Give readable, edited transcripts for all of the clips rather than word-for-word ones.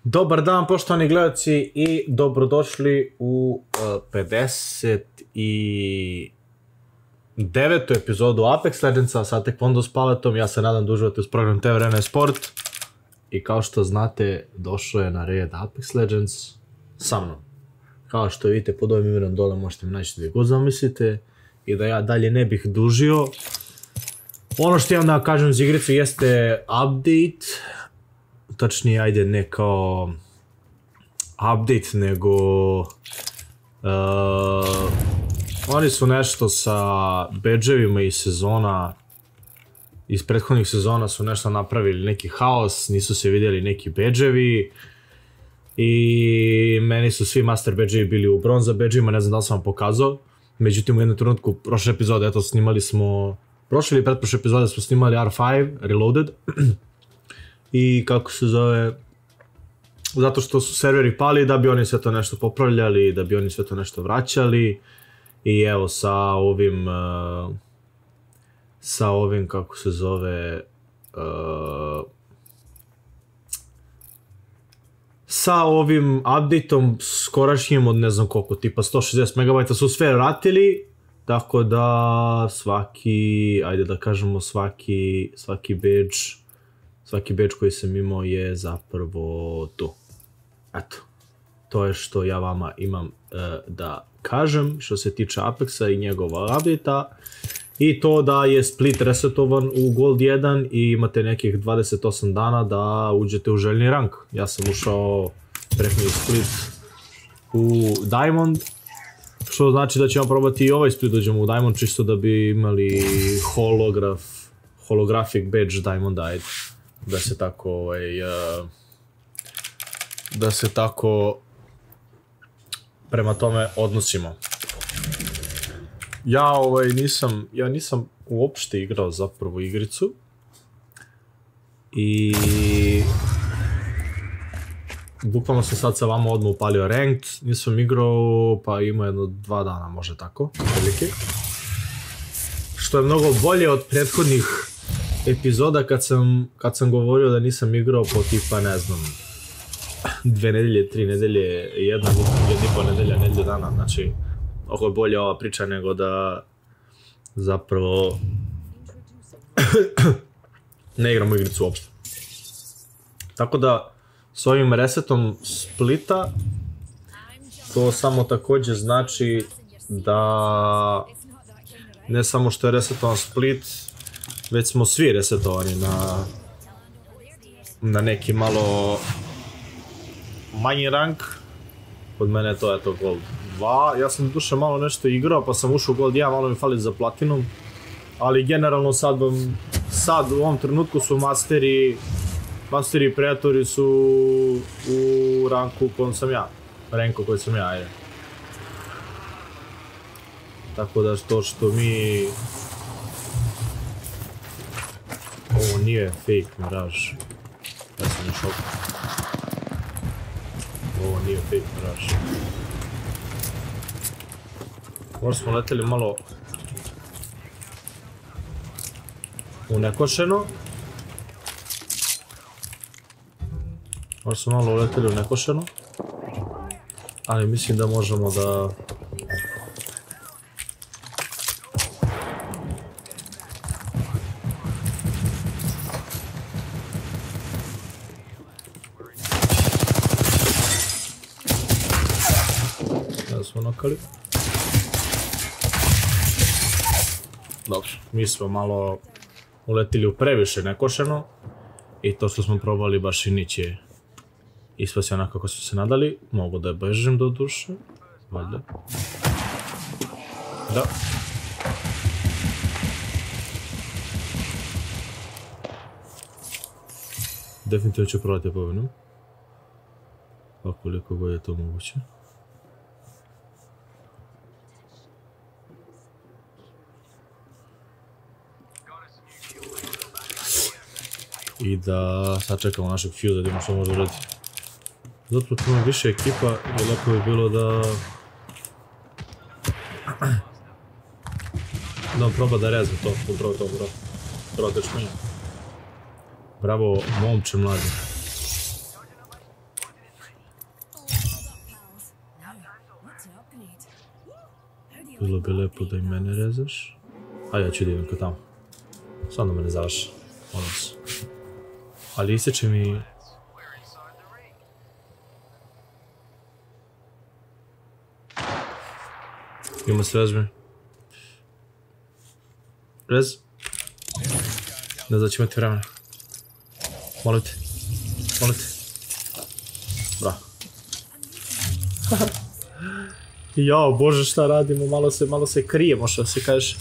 Dobar dan, poštovani gledalci, i dobrodošli u 59. epizodu Apex Legendsa sa Taekwondo s Paletom. Ja se nadam da uživate uz program TV Arena Sport. I kao što znate, došao je na red Apex Legends sa mnom. Kao što vidite pod ovim imenom dole možete mi naći gdje god zamislite. I da ja dalje ne bih dužio. Ono što imam da kažem za igricu jeste update. Tačnije, ajde, ne kao update, nego oni su nešto sa badge-evima iz sezona, iz prethodnih sezona su nešto napravili, neki haos, nisu se vidjeli neki badge-evi i meni su svi master badge-evi bili u bronza badge-evima, ne znam da li sam vam pokazao. Međutim, u jednom trenutku, prošle epizode, eto, snimali smo, prošle ili pretprošle epizode smo snimali R5 Reloaded. I kako se zove, zato što su serveri pali da bi oni sve to nešto popravljali, da bi oni sve to nešto vraćali. I evo sa ovim kako se zove, sa ovim updateom skorašnjim od ne znam koliko, tipa 160 MB su sve vratili. Tako da svaki, ajde da kažemo svaki badge koji sam imao je zapravo tu. Eto, to je što ja vama imam da kažem što se tiče Apexa i njegova update-a. I to da je Split resetovan u Gold 1 i imate nekih 28 dana da uđete u željni rank. Ja sam ušao prethodni Split u Diamond, što znači da ćemo probati i ovaj Split da uđemo u Diamond, čisto da bi imali holographic badge Diamond, ajde. Da se tako prema tome odnosimo. Ja nisam uopšte igrao zapravo igricu i bukvalno sam sad sa vama odmah upalio ranked, nisam igrao pa ima jedno 2 dana, može tako, velike. Što je mnogo bolje od prethodnih epizoda kad sam govorio da nisam igrao po tipa, ne znam, 2 nedelje, 3 nedelje, 1,5 nedelja, nedelju dana. Znači, ovo je bolje ova priča nego da zapravo ne igramo igricu uopšte. Tako da, s ovim resetom Splita, to samo također znači da ne samo što je resetovan Split, već smo svi resetovani na neki malo manji rank. Kod mene je to eto Gold 2, ja sam duše malo nešto igrao pa sam ušao u Gold 1, malo mi fali za Platinum. Ali generalno sad u ovom trenutku su masteri i predatori su u ranku koji sam ja, ajde. Tako da to što mi... Ovo nije fake Mirage. Ja sam u šoku. Ovo nije fake Mirage. Možda smo leteli malo u nekošeno. Ali mislim da možemo da... Dobro, mi smo malo uletili u previše nekošeno i to što smo probali baš i niće ispasti onako kako smo se nadali. Mogu da bežim do duše, valjda. Da. Definitivno ću probati pobjednu. Pa koliko god je to moguće. I da sad čekamo našeg Fuse da vidimo što može uraditi. Zato tu ima više ekipa i lepo bi bilo da on proba da rezne to, upravo to, bravo dečmenja. Bravo, momče mladi. Bilo bi lepo da i mene rezaš. Ajde, ja ću da idem kod tamo. Samo da me ne završi. Molim se. Ali ističe mi... Ima se rezme. Rez? Ne znam da će imati vremena. Molim te. Molim te. Bravo. Jao, bože šta radimo, malo se krijemo, što se kaže.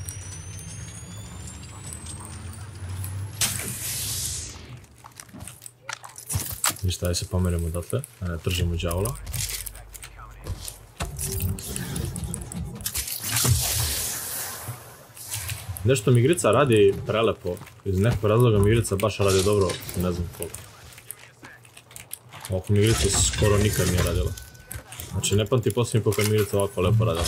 Ništa, daj se pomerimo odatle, da ne tržimo đavola. Nešto mi igrica radi prelepo, iz nekog razloga mi igrica baš radi dobro, ne znam koliko. Ovako mi igrica skoro nikad nije radila. Znači ne pamti posljednji put kad mi igrica ovako lepo radila.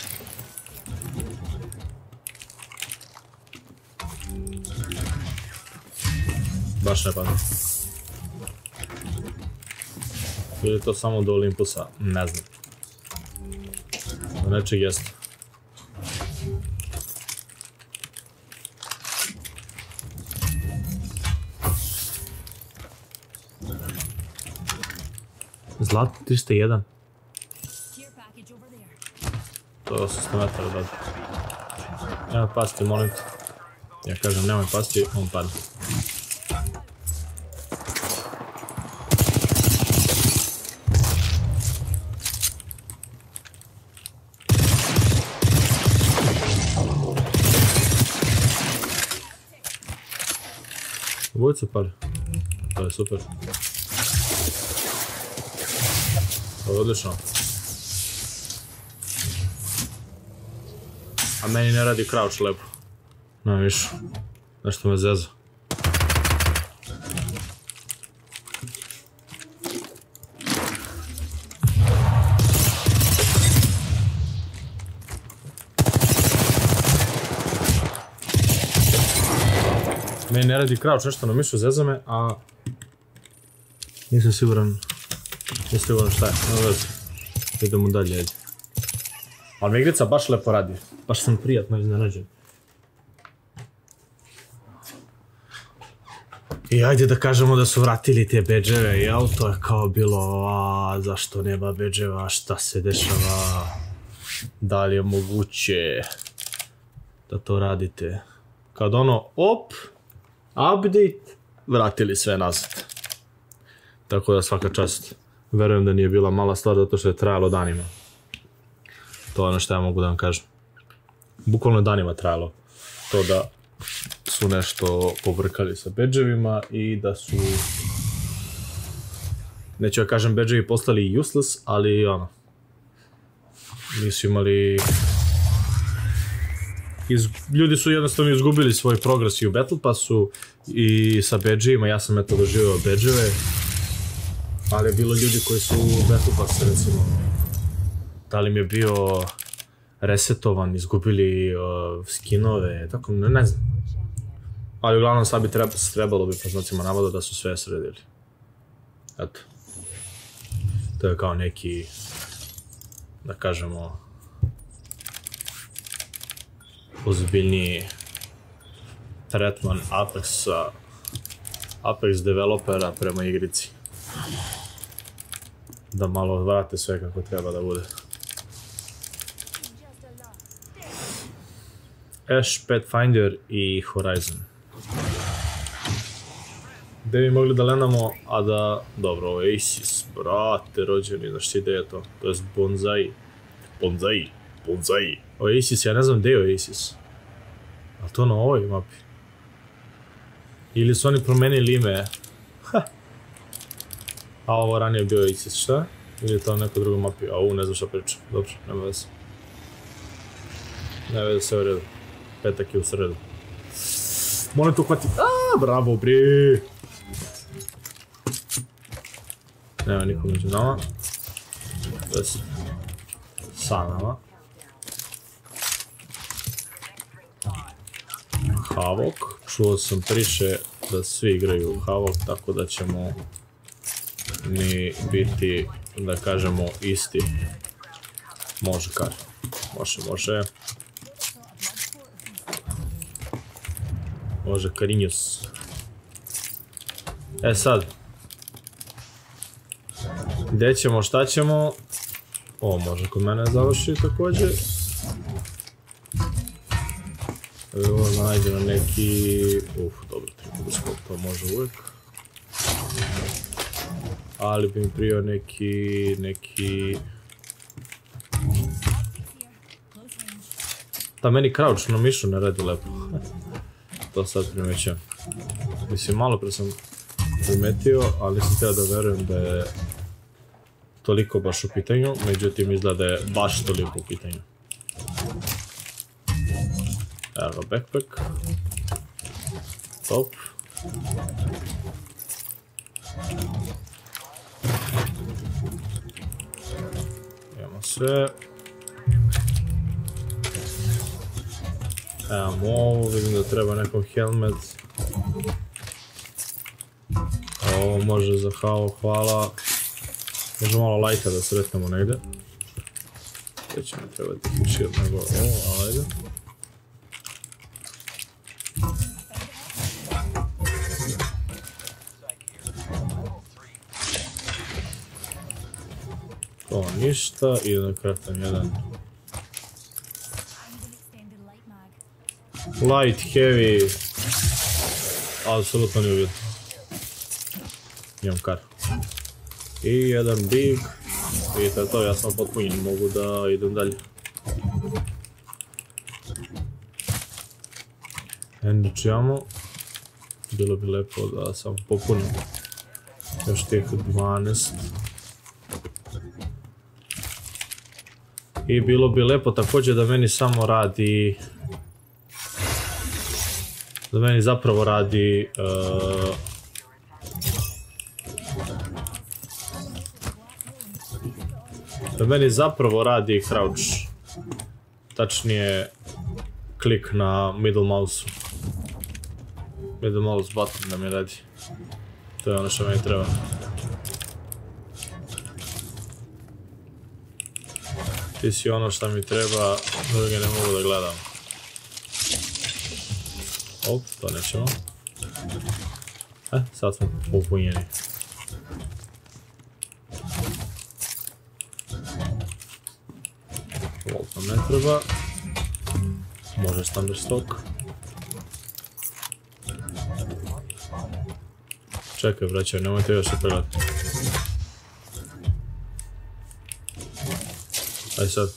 Baš ne pamti. Ili to samo do Olympusa, ne znam. Do nečeg jeste. Zlatni 301. To je 800 metara dalje. Nemoj pasti, molim te. Ja kažem nemoj pasti, on padne. Obojica pali. To je super. To je odlično. A meni ne radi crouch lepo. Nemam više. Nešto me zeza. Meni ne radi crouch, nešto na mišu zeza me, a... Nisam siguran šta je, nema veze. Idemo dalje, ajde. Ali mi igrica baš lepo radi. Baš sam prijatno iznenađen. I ajde da kažemo da su vratili te bedževe, jel? To je kao bilo, zašto nema bedževa, šta se dešava? Da li je moguće da to radite? Kad ono, op, update, vratili sve nazad. Tako da svaka čast. Verujem da nije bila mala stvar zato što je trajalo danima. To je ono što ja mogu da vam kažem. Bukvalno danima trajalo. To da su nešto pobrkali sa bedževima i da su... Neću ja kažem bedževi postali useless, ali ono... Nisu imali... Ljudi su jednostavno izgubili svoj progres i u Battle Passu i sa bedževima. Ja sam eto doživio bedževe. Ali je bilo ljudi koji su u Battle Pass, recimo, da li mi je bio resetovan, izgubili skinove, tako, ne znam. Ali uglavnom sad bi trebalo bi, po znacima navoda, da su sve sredili. Eto. To je kao neki, da kažemo, ozbiljniji tretman Apex developera prema igrici. Da malo vrate sve kako treba da bude. Ash, Pathfinder i Horizon. Gde bi mogli da lenamo, a da... Dobro, ovo je Aces, brate, rođeni, znaš ti gde je to? To je Bonzai. Bonzai. Ovo je Aces, ja ne znam gde je Aces. Ali to na ovoj mapi. Ili su oni promenili ime? Ha! A ovo ranije bio Aces, šta? Ili je to na nekoj drugoj mapi? A ovo ne znam šta pričam. Dobro, nema veze. Nema veze, sve u redu. Petak je u sredu. Molim to hvati. Bravo, bre! Nema nikom među nama. To je sa nama. Havok. Čuo sam priše da svi igraju Havok, tako da ćemo mi biti, da kažemo, isti. Može kar. Može. Može Karinjus. E sad. Gdje ćemo, šta ćemo? O, može kod mene završi također. Evo, najde na neki... dobro, triposkop, to može uvijek. Ali bi mi prio neki... Da, meni crouch na mišu ne radi lepo. To sad primećujem. Mislim, malo pre sam primetio, ali nisam htio da verujem da je toliko baš u pitanju, međutim izgleda da je baš toliko u pitanju. Evo ga backpack. Top. Imamo sve. Evo ovo, vidim da treba nekom helmet. Ovo može za hao, hvala. Može malo lajka da sretnemo negdje. Gdje će mi trebati shield nego ovo, ajde. To ništa, idem da kraftam jedan. Light, heavy, apsolutno nije uvjetno. Imam kar. I jedan big. Vidite to, ja sam potpunjen, mogu da idem dalje. Endić imamo. Bilo bi lepo da sam popunim. Još tih 12. I bilo bi lepo također da meni samo radi... Da meni zapravo radi... Da meni zapravo radi crouch. Tačnije klik na middle mouse. Middle mouse button da mi radi. To je ono što meni treba. Ti si ono što mi treba, druge ne mogu da gledam. Op, to nećemo. Sad smo popunjeni. Volt nam ne treba. Može standard stock. Čekaj braćo, nemojte još se pregledati. Aj sad.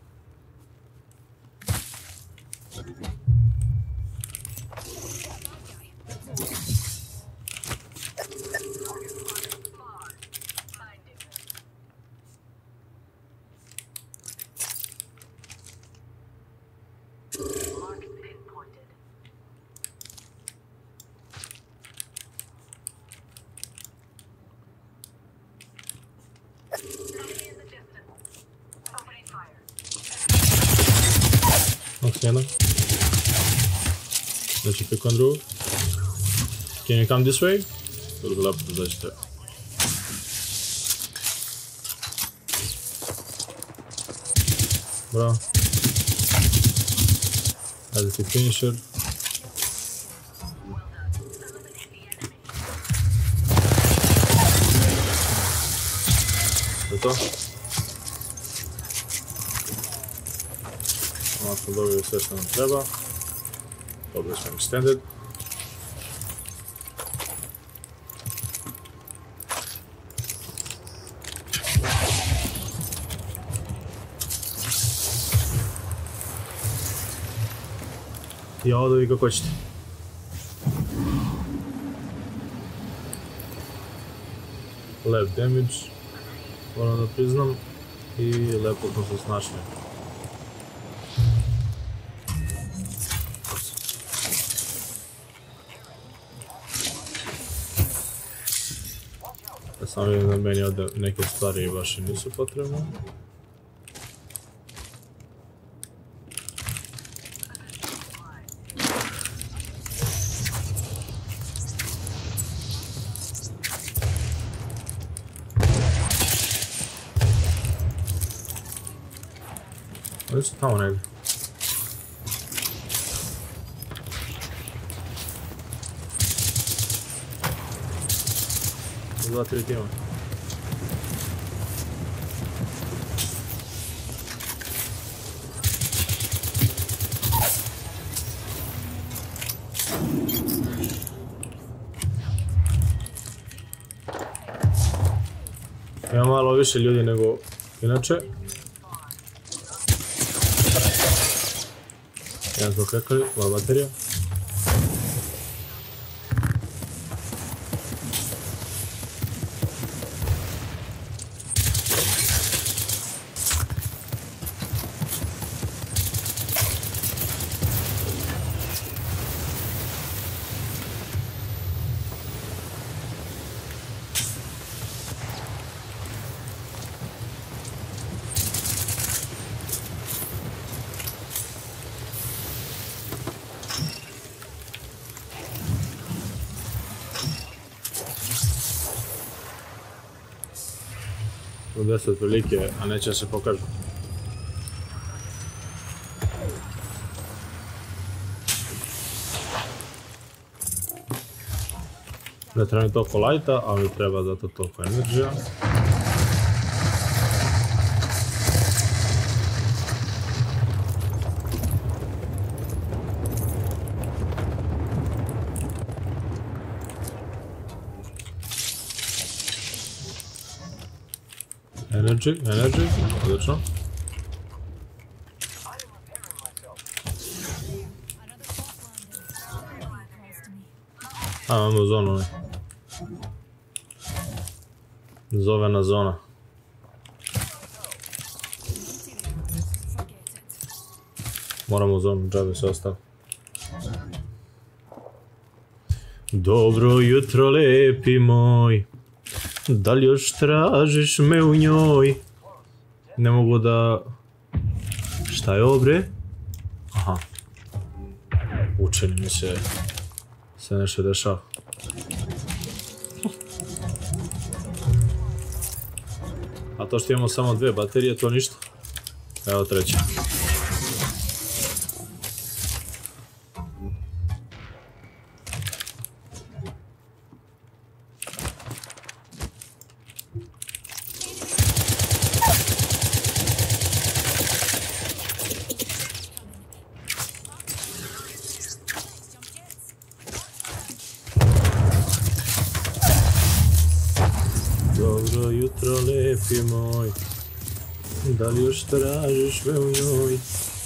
Jedan. Znači pick on roof. Can you come this way? Bilo bi lepo da zađete. Bravo. Ajde ti finisher. To je to. Ovo smo dobili sve što nam treba. Dobili smo extended. I ovo da vi kako ćete. Left damage, moram da priznam, i lepo smo se snašli. Ja sam vidim da meni ovdje neke stvari baš i nisu potrebne. Oni su tamo negdje. 2-3 tima. Ima malo više ljudi nego inače. Jedan smo krekali, ova baterija. U 10 otprilike, a neće se pokažu. Ne treba mi toliko lajta, ali mi treba zato toliko energija. Energy, odlično. A, imamo zonu. Zovena zona. Moramo zonu, džabe se ostalo. Dobro jutro, lepi moj. Da li još tražiš me u njoj? Ne mogu da... Šta je ovo bre? Aha. Učini mi se nešto dešava. A to što imamo samo 2 baterije, to ništa. Evo treća. Dobro jutro, lepi moj. Da li još tražiš me u njoj?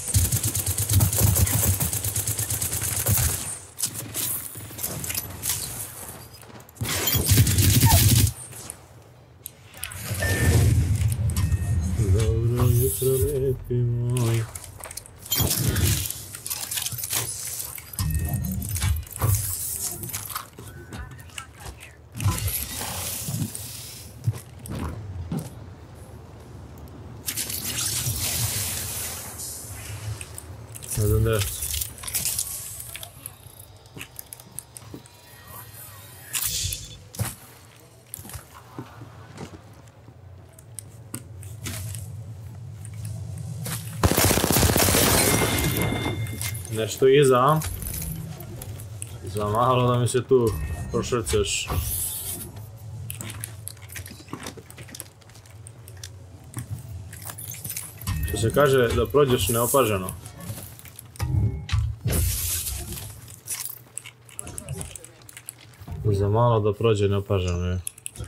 Dobro jutro, lepi moj. Ne znam da je. Nešto iza. Za malo da mi se tu prošrceš. Što se kaže da prođeš neopaženo. Za malo da prođe neopaženo je.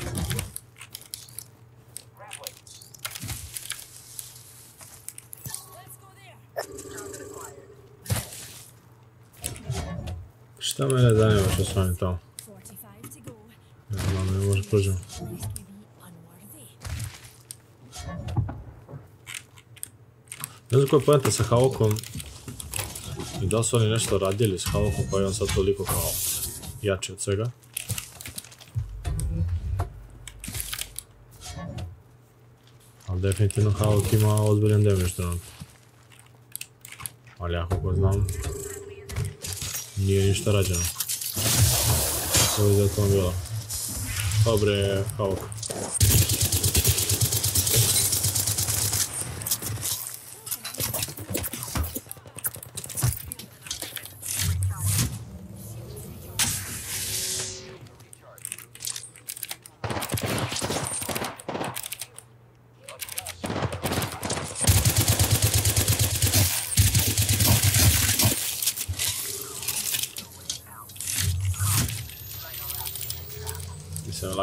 Šta mene zanima što su oni tamo? Ne znam, ne može prođemo. Ne znam koja je poenta sa Havokom i da su oni nešto radili s Havokom pa je on sad toliko kao jači od svega. Ali definitivno Havok ima ozbiljan damage trenutno. Ali ja kako znam, nije ništa rađeno. Ovo je za to bilo. Dobre, Havok.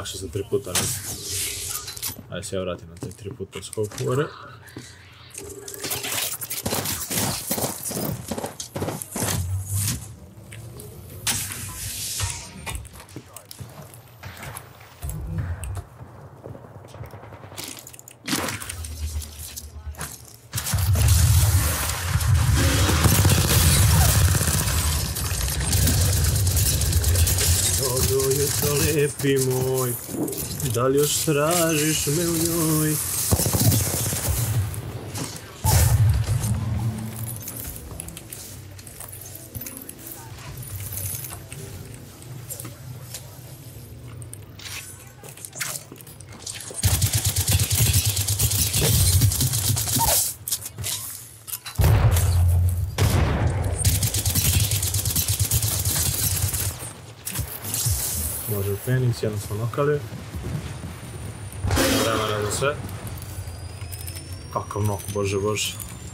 lakše za 3 puta, ne? Ajde se ja vratim na taj 3 puta skok gore. Dobro jutro, lijepi moj, da li još tražiš me u njoj? Može Feniks, jedno smo nokali. Vremena za sve. Kakav nok, bože bože.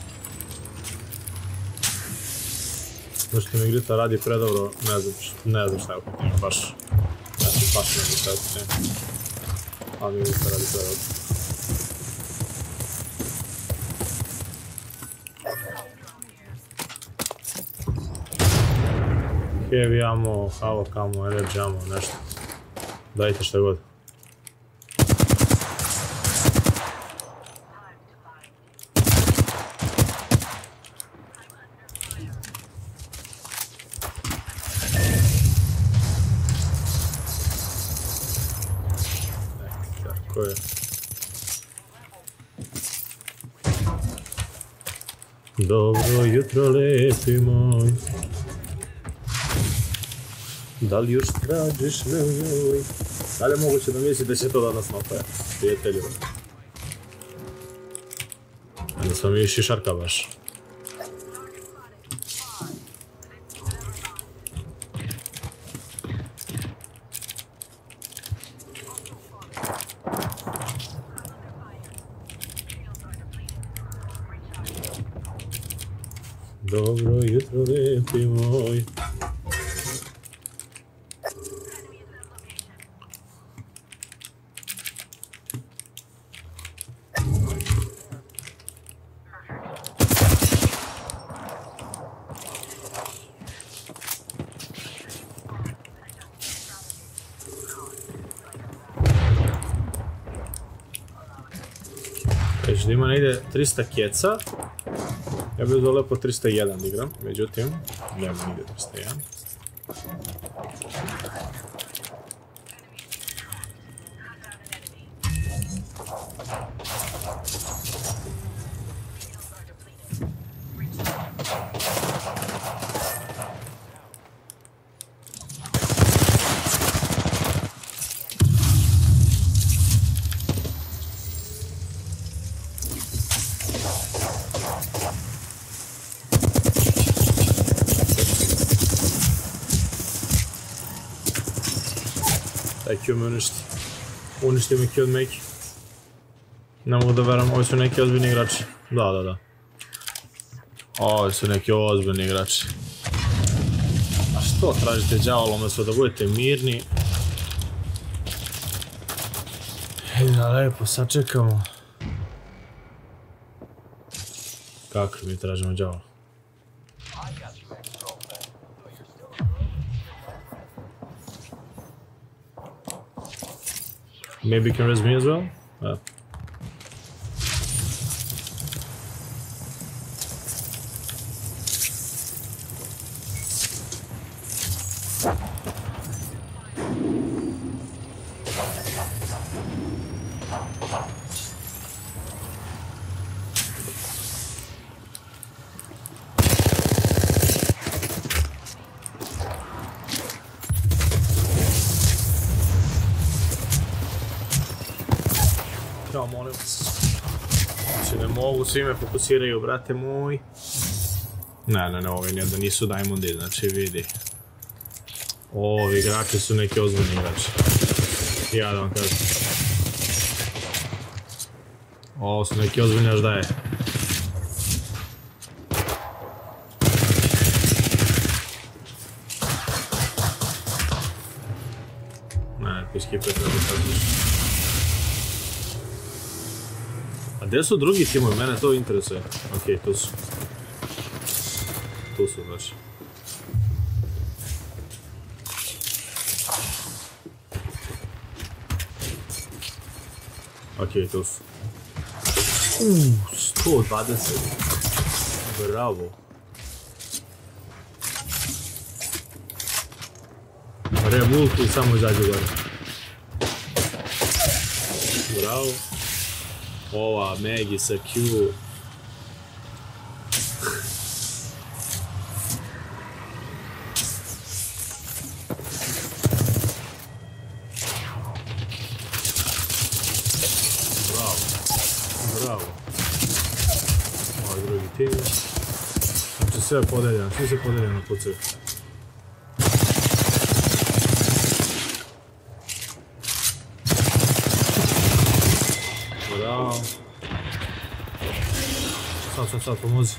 Zašto mi Grita radi predobro, ne znam šta je u pitanju, baš. Znači, baš ne znam šta je u pitanju. Ali mi Grita radi predobro. Heavy ammo, havoc ammo, energy ammo, nešto. Dajte šta god. Tako je. Dobro jutro, lijepi moj. Da li još tražiš me u njoj? Da li je moguće da misli da će to danas napraviti, prijatelju? Da sam i šišarka baš. Dobro jutro, lijepi moj. Znači da ima negdje 300 keca, ja bih dole po 301 igram, međutim, nema nigdje 301. Taj Q me uništi mi Q od Meki. Ne mogu da veram, ovi su neki ozbiljni igrači. Da. Ovi su neki ozbiljni igrači. A što tražite đavolo umjesto da budete mirni? Da lepo, sad čekamo. Kako mi tražimo đavolo? Maybe you can res me as well? Yeah. Ja, molim vas. Znači ne mogu, svi me fokusiraju, brate moj. Ne, ovi da nisu Diamondi, znači vidi. Ovi igrači su neki ozbiljni igrači. Ja da vam kažem. Ovo su neki ozbiljni još daje. Ne, piski. ekipe treba da kažeš. A gdje su drugi timovi? Mene to interesuje. Okej, tu su. Tu su, znači. Okej, tu su. 120. Bravo. Remulti i samo izađe gore. Bravo. Ova Maggie sa Q. Bravo. Bravo. Ovaj drugi tim. Znači sve je podeljeno, svi se podeljeno po crku. Sad, pomozi.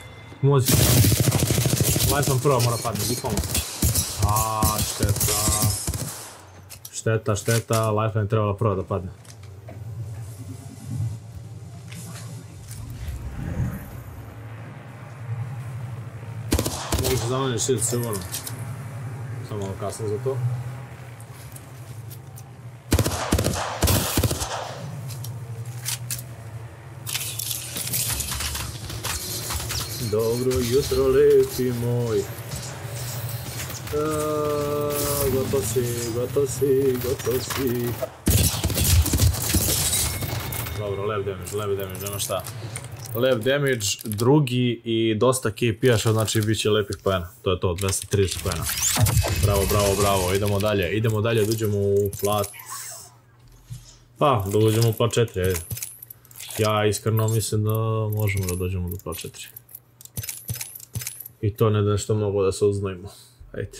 Life prvo mora padne, bukvalno. Šteta, Life trebala prvo da padne. Mogu se zameniš shield sigurno. Samo malo kasno za to. Dobro jutro, lepi moj. Gotov si. Dobro, lep damage, nema šta. Lep damage, drugi i dosta KP-a, što znači bit će lepih poena. To je to, 230 poena. Bravo, idemo dalje, dođemo u plat. Pa, da uđemo u plat 4, ajde. Ja iskreno mislim da možemo da dođemo do plat 4. I to ne da nešto mnogo da se uznojimo. Ajde.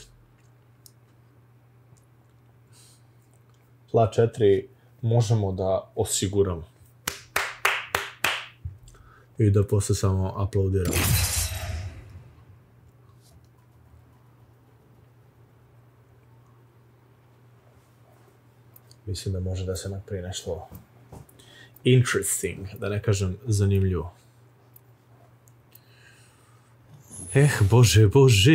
Plat 4 možemo da osiguramo. I da posle samo aplaudiramo. Mislim da može da se napravi nešto interesting, da ne kažem zanimljivo. Bože.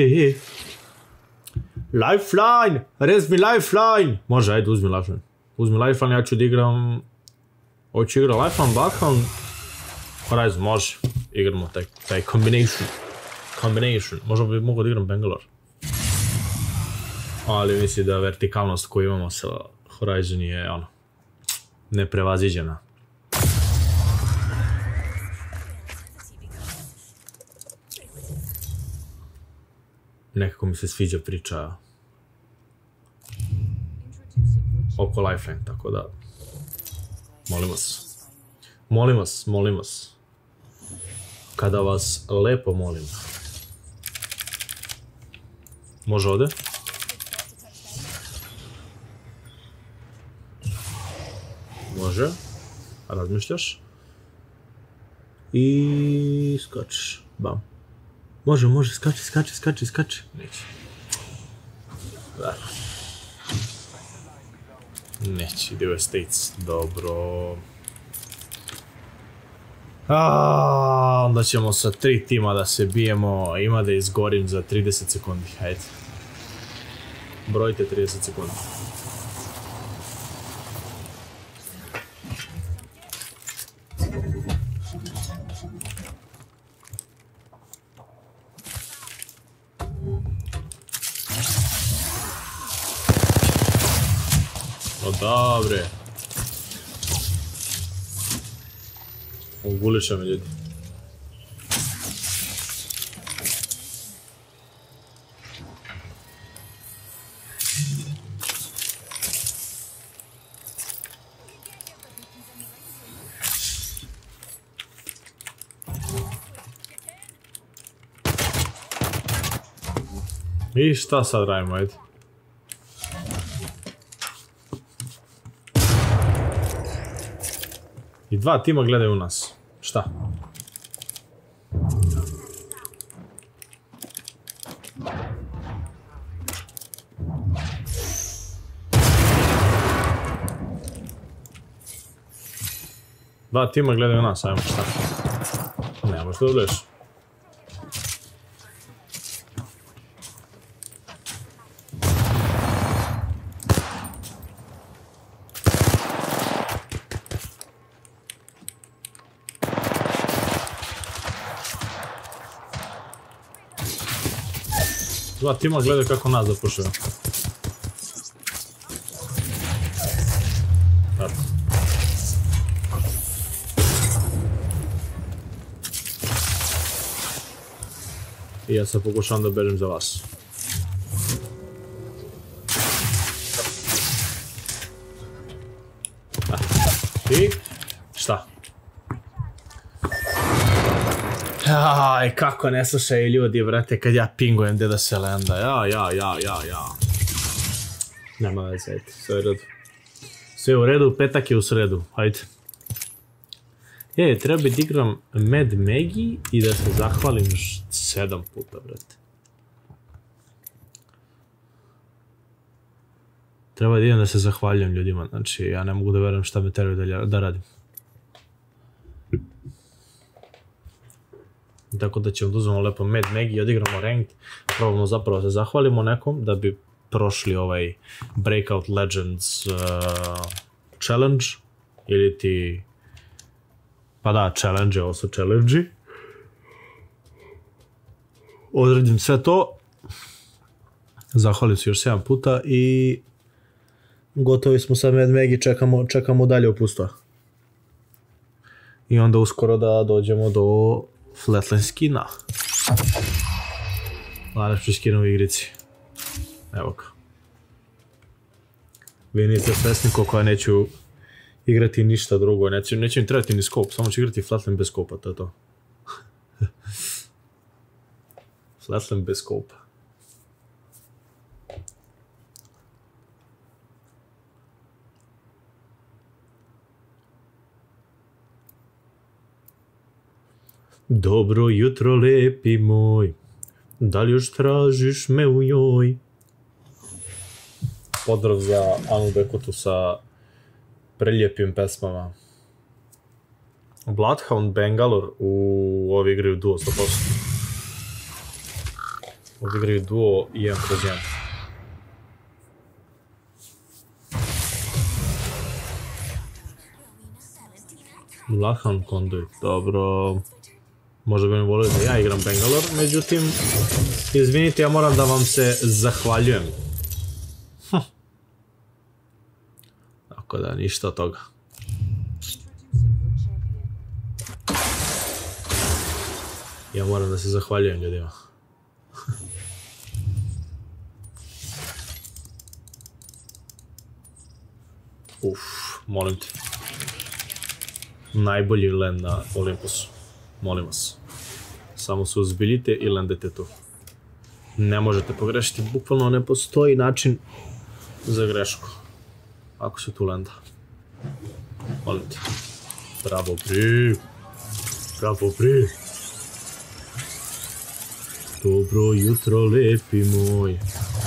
Lifeline! Rez mi lifeline! Može, ajde, uzmi lifeline. Uzmi lifeline, ja ću da igram... Hoću igra lifeline, Backhand. Horizon, može. Igramo taj combination. Možda bi mogao da igram Bangalore. Ali mislim da vertikalnost koju imamo sa Horizon je, ono, neprevaziđena. Nekako mi se sviđa priča oko Lifeline, tako da molim vas, kada vas lepo molim. Može ovdje? Može, razmišljaš i skačeš, bam. Može, skači. Neće. Neće, Devastates, dobro. Onda ćemo sa 3 tima da se bijemo, ima da izgorim za 30 sekundi, hajde. Brojite 30 sekundi. Dobre. Uguliša me ljudi. I šta sad radimo, ajde. I 2 tima gledaju u nas. Šta? Dva tima gledaju nas, ajmo šta. Ne, možda udeš. Dva tima gledaju kako nas zapušaju. I ja sad pokušavam da bežem za vas. I šta? Aj, kako ne slušaju ljudi, brate, kad ja pingujem gdje da se lenda. Ja. Nema veze, ajde, sve u redu. Sve u redu, petak je u sredu, hajde. Treba da igram Mad Maggie i da se zahvalim 7 puta, brate. Treba da idem da se zahvaljujem ljudima, znači ja ne mogu da verujem šta me teraju da radim. Tako da ćemo da uzmemo lepo Mad Maggie, odigramo ranked, probamo zapravo se zahvalimo nekom da bi prošli ovaj Breakout Legends challenge, ili ti... Pa da, challenge, ovo su challenge-i. Odredim sve to. Zahvalim se još 7 puta i... Gotovi smo sa Mad Maggie, čekamo dalje opustva. I onda uskoro da dođemo do Flatline skina. Najlepši skin u igrici. Evo ga. Vi niste svesni koliko ja neću igrati ništa drugo, neće mi trebati ni scope, samo ću igrati Flatline bez scope-a, to je to. Flatline bez scope-a. Dobro jutro, lepi moj, da li još tražiš me u njoj? Pozdrav za Anu Bekutu sa prelijepim pesmama. Bloodhound Bangalore u ovi igraju duo 100%. Ovi igraju duo 1/1. Bloodhound Conduit, dobro. Možda bi mi volio da ja igram Bangalore, međutim, izvinite, ja moram da vam se zahvaljujem. Tako da, ništa od toga. Ja moram da se zahvaljujem ljudima. Molim te. Najbolji land na Olympusu. Molim vas. Samo se uzbiljite i landete tu. Ne možete pogrešiti, bukvalno ne postoji način za grešku. Ako se tu landa. Molim te. Bravo, bre. Bravo, bre. Dobro jutro, lepi moj.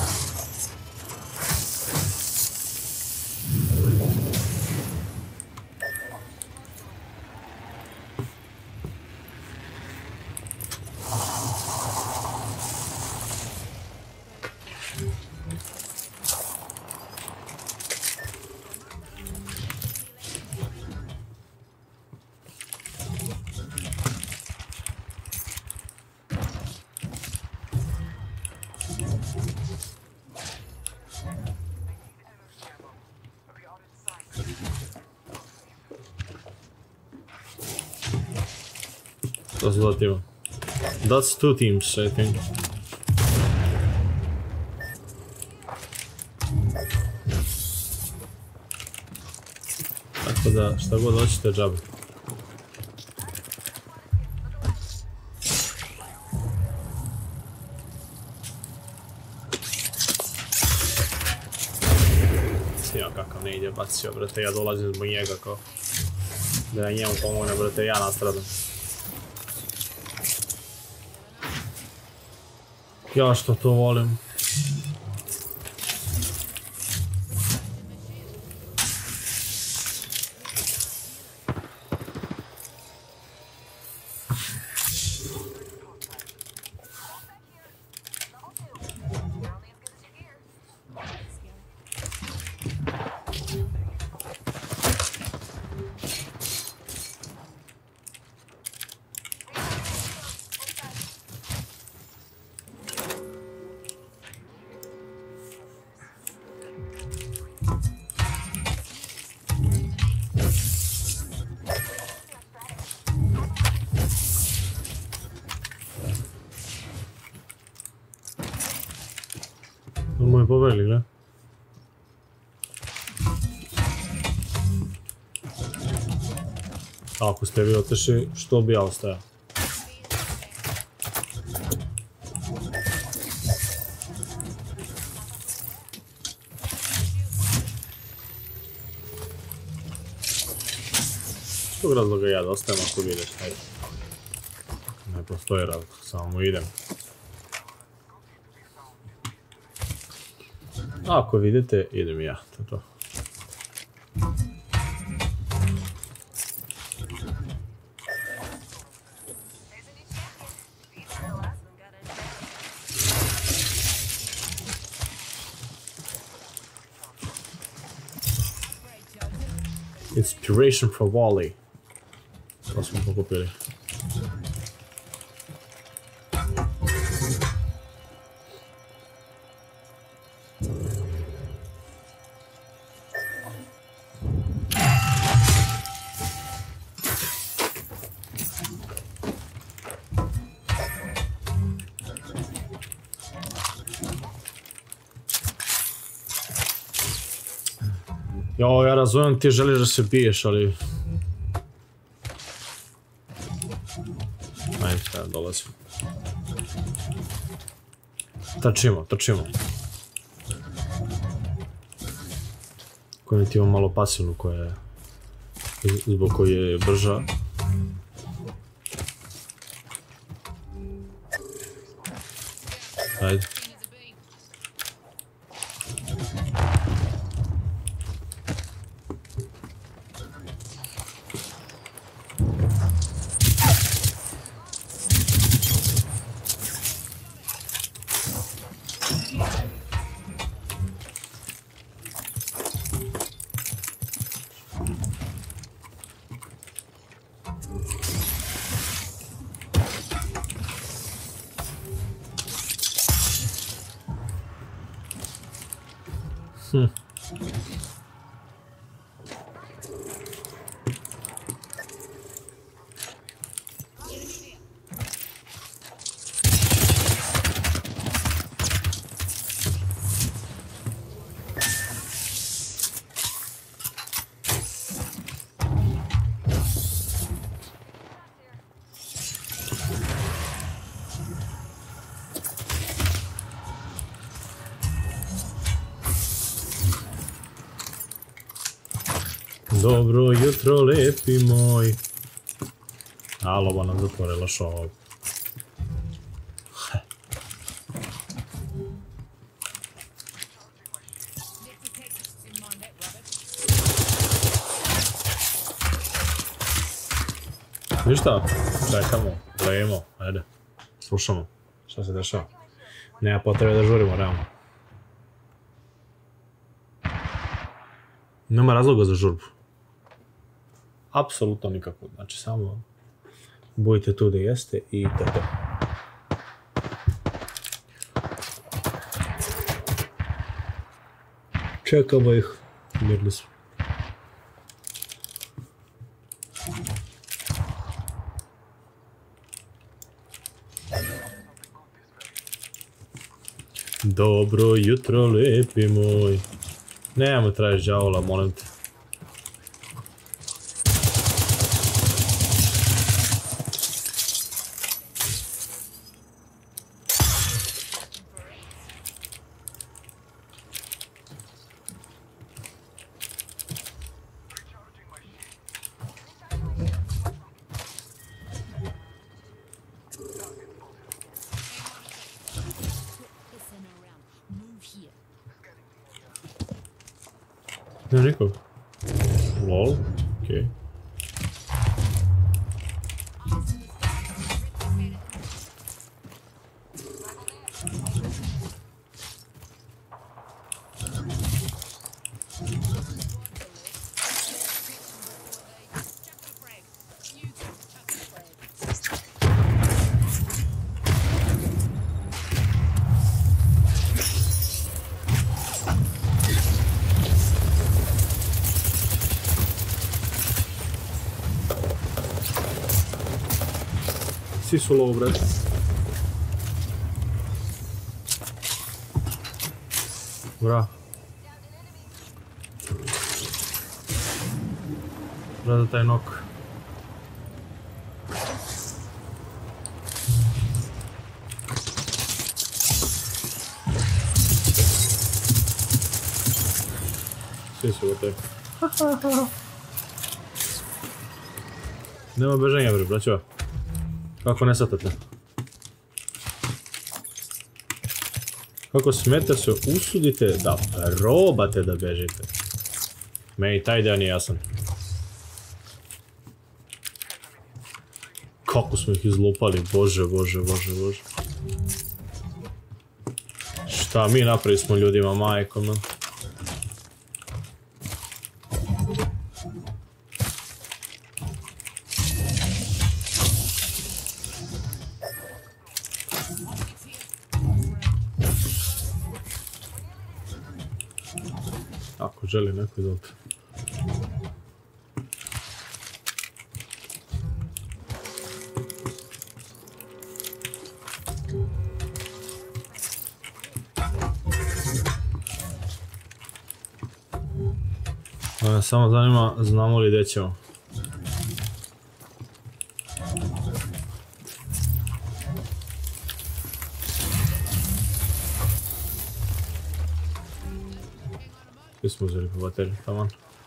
To su dva tima. That's two teams, I think. Tako da, šta god hoćete, džabe. Ja kakav ne ide, bacio, brate, ja dolazim zbog njega kao. Da ja njemu pomogne, brate, ja nastradam. Ja što to volim. pobegli, gle. Ako ste vi otešli, što bi ja ostajao? Tog razloga ja da ostajem ako vidiš, hajde. Ne postoji razlog, samo idem. Ako vidite, idem ja, to je to. Inspiration for Wally. To smo pokupili. Jo, ja razumijem, ti želiš da se biješ, ali... Ajde, ja dolazim. Trčimo, trčimo. Koji ti imam malo pasivnu koja je... Zbog koje je brža. Ajde. Dobro jutro, lepi moj. Alo, ba nam zatvorila šov. Ništa, čekamo, lejemo, ajde, slušamo šta se dešava. Nema potrebe da žurimo, realno. Nema razloga za žurbu. Apsolutno nikako, znači samo budite tu da jeste i to je to. Čekamo ih, mirili smo. Dobro jutro, lepi moj. Nemoj tražiš đavola, molim te. Ne, nikog. Lol, okej. Svi su low, brate. Bra. Brada taj nok. Svi su gotovi. Nema beženja, bre, braćo. Kako ne satate? Kako smete se usudite da probate da bežite? Meni taj ideja nije jasan. Kako smo ih izlupali, bože, bože, bože, bože. Šta mi napravili smo ljudima, majko, man. Ako želi neko izvolite. Me samo zanima, znamo li gdje ćemo. Gdje smo uzeli po bateriju, taman.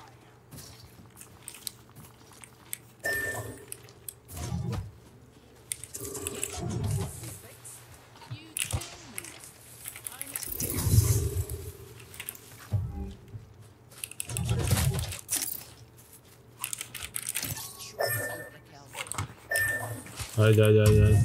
Ajde, ajde, ajde, ajde.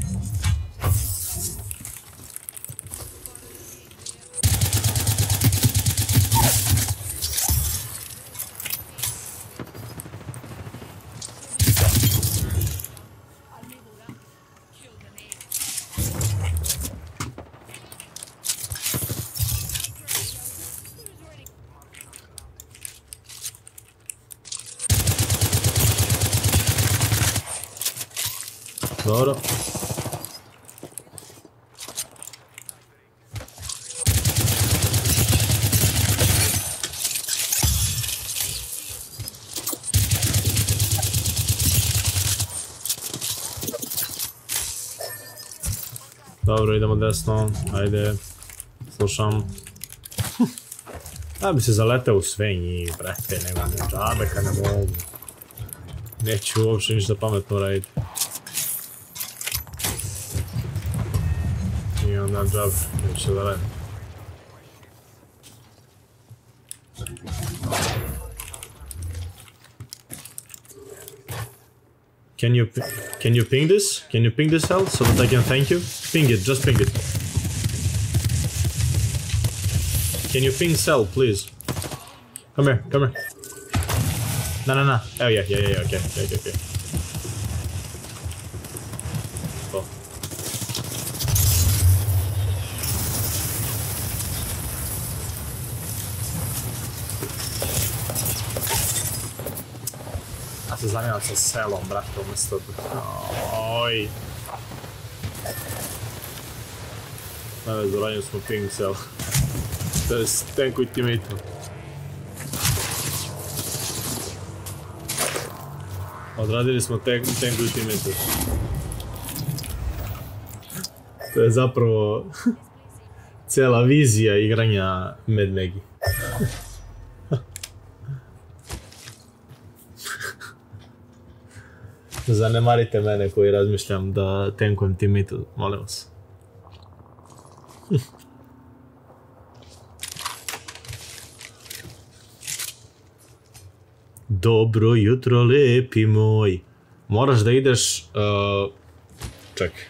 Dobro. Dobro, idemo desno, ajde, slušam. Ja bi se zaletao u sve njih, brate, nema ne džabe kad ne mogu. Neću uopšte ništa pametno raditi. I onda džabe, neće da radim. Can you ping this? Can you ping this hell so that I can thank you? Ping it, just ping it. Can you ping cell, please? Come here, come here. No, no, no. Oh yeah, okay. Oh. Ja se zanimam sa selom, brate, umjesto... Oj. Najveć doranju smo ping cell. To je tank ultimate. Odradili smo tank ultimate. To je zapravo cijela vizija igranja Mad Magi. Zanemarite mene koji razmišljam da tankujem teammate, molim vas. Dobro jutro, lepi moj. Moraš da ideš... Čekaj.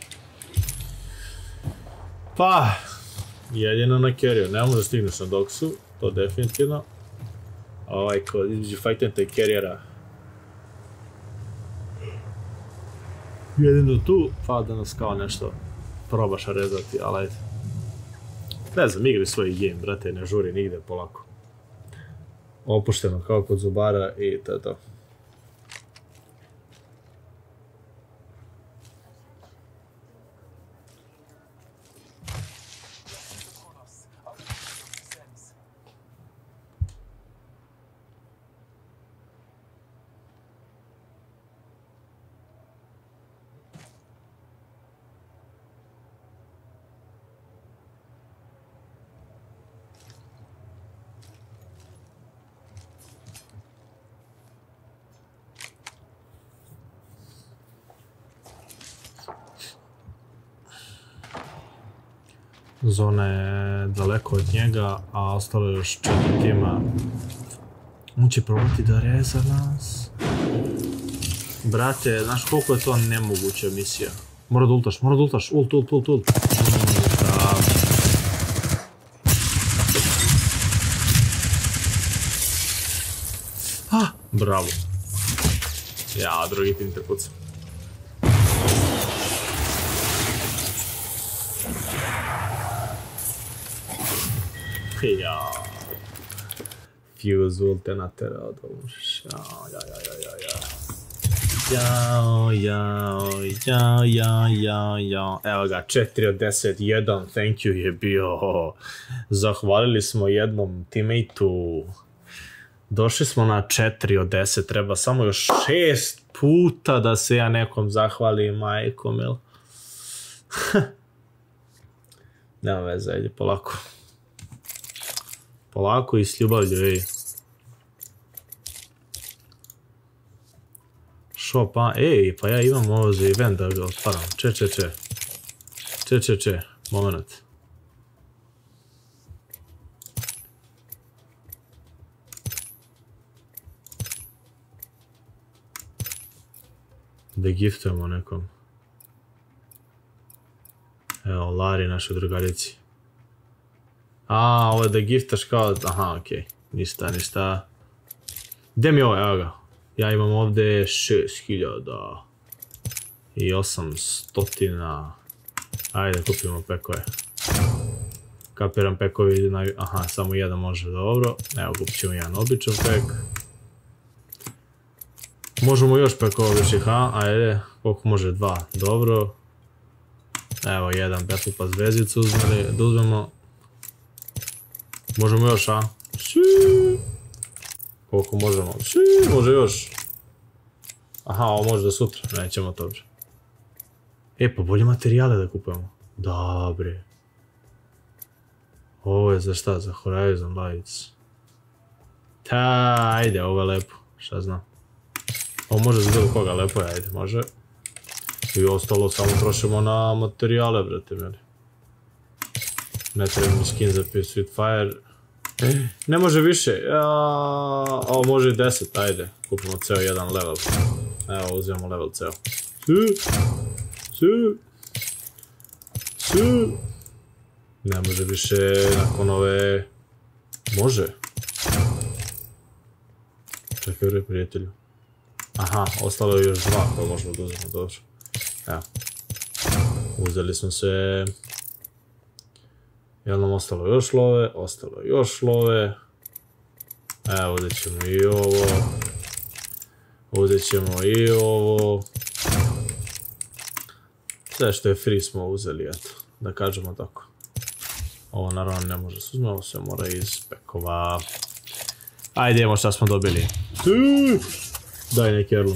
Pa... jedino na carrier. Ne možeš da stigneš na doksu, to definitivno. Kod između fightenta i carriera. Jedino tu, pa da nas kao nešto probaš rezati, ali ajde. Ne znam, igri svoj game, brate, ne žuri nigde, polako. Opušteno kao kod zubara i to je to. Zona je daleko od njega, a ostalo je još 4 tima. On će probati da reza nas. Brate, znaš koliko je to nemoguća misija. Mora da ultaš, ult. Bravo. Ja, drugi tim te pucam. Ja. Fuse ulte naterao da umreš. Ja. Evo ga, 4 od 10, 1 thank you je bio. Zahvalili smo jednom teammate-u. Došli smo na 4 od 10, treba samo još 6 puta da se ja nekom zahvalim, majkom, jel? Nema veze, ajde, polako. Polako i s ljubavlju, ej. Šo, pa, ej, pa ja imam ovo za event da ga otvaram. Če, moment. Da giftujemo nekom. Evo, Lari, našoj drugarici. Ovo je da giftaš kao... Aha, okej. Ništa. Gdje mi je ovo? Evo ga. Ja imam ovdje 6000 i 800. Ajde, kupimo pekove. Kapiram pekovi... Aha, samo jedan može, dobro. Evo, kupit ćemo jedan običan pek. Možemo još pekova više, ha? Ajde, koliko može? 2, dobro. Evo, jedan peku pa zvezicu da uzmemo. Možemo još, a? Koliko možemo? Može još. Aha, ovo može da sutra, nećemo to bre. Pa bolje materijale da kupujemo. Dobre. Ovo je za šta? Za Horizon Lights. Ajde, ovo je lepo. Šta znam. Ovo može za bilo koga, lepo je, ajde, može. I ostalo samo trošimo na materijale, brate, meni. Ne treba mi skin za Sweetfire. Ne može više. Ovo može i 10, ajde. Kupimo ceo jedan level. Evo, uzimamo level ceo. Ne može više nakon ove... Može. Čekaj, bre, prijatelju. Aha, ostalo je još 2 koje možemo da uzmemo, dobro. Evo. Uzeli smo se... Jel nam ostalo još love? Ostalo je još love. Evo, uzet ćemo i ovo. Uzet ćemo i ovo. Sve što je free smo uzeli, eto. Da kažemo tako. Ovo naravno ne može se uzme, ovo se mora iz pekova. Ajde, idemo šta smo dobili. Daj neki erlu.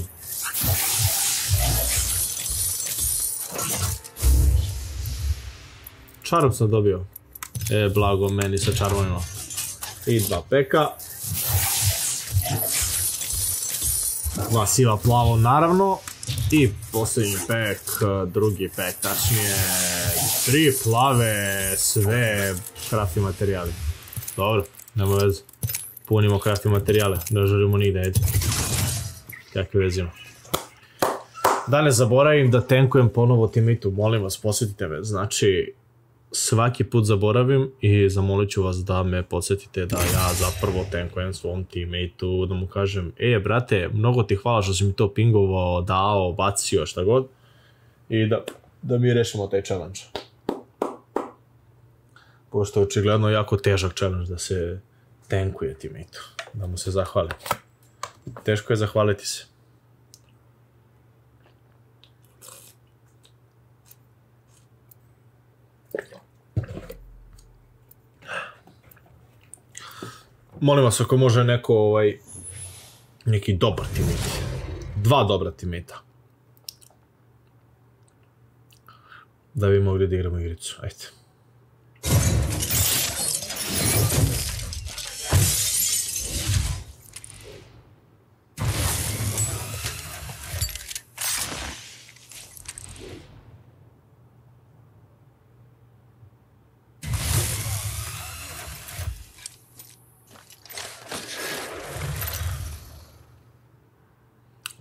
Čarop sam dobio. Blago meni sa čarovima. I 2 peka. 2 siva plavo naravno. I posljednji pek, drugi pek, tačnije 3 plave, sve crafting materijali. Dobro, nema veze. Punimo crafting materijale, ne želimo nigde, ajde. Kakve vezimo. Da ne zaboravim da tankujem ponovo teammate-u, molim vas, posjetite me. Znači, svaki put zaboravim i zamolit ću vas da me podsjetite da ja zapravo tankujem svom teammate-u, da mu kažem, brate, mnogo ti hvala što si mi to pingovao, dao, bacio, šta god. I da mi rešimo taj challenge. Pošto je očigledno jako težak challenge da se tankuje teammate-u, da mu se zahvali. Teško je zahvaliti se. Molim vas, ako može neko, neki dobar teammate. 2 dobra teammate-a. Da bi mogli da igramo igricu, ajde.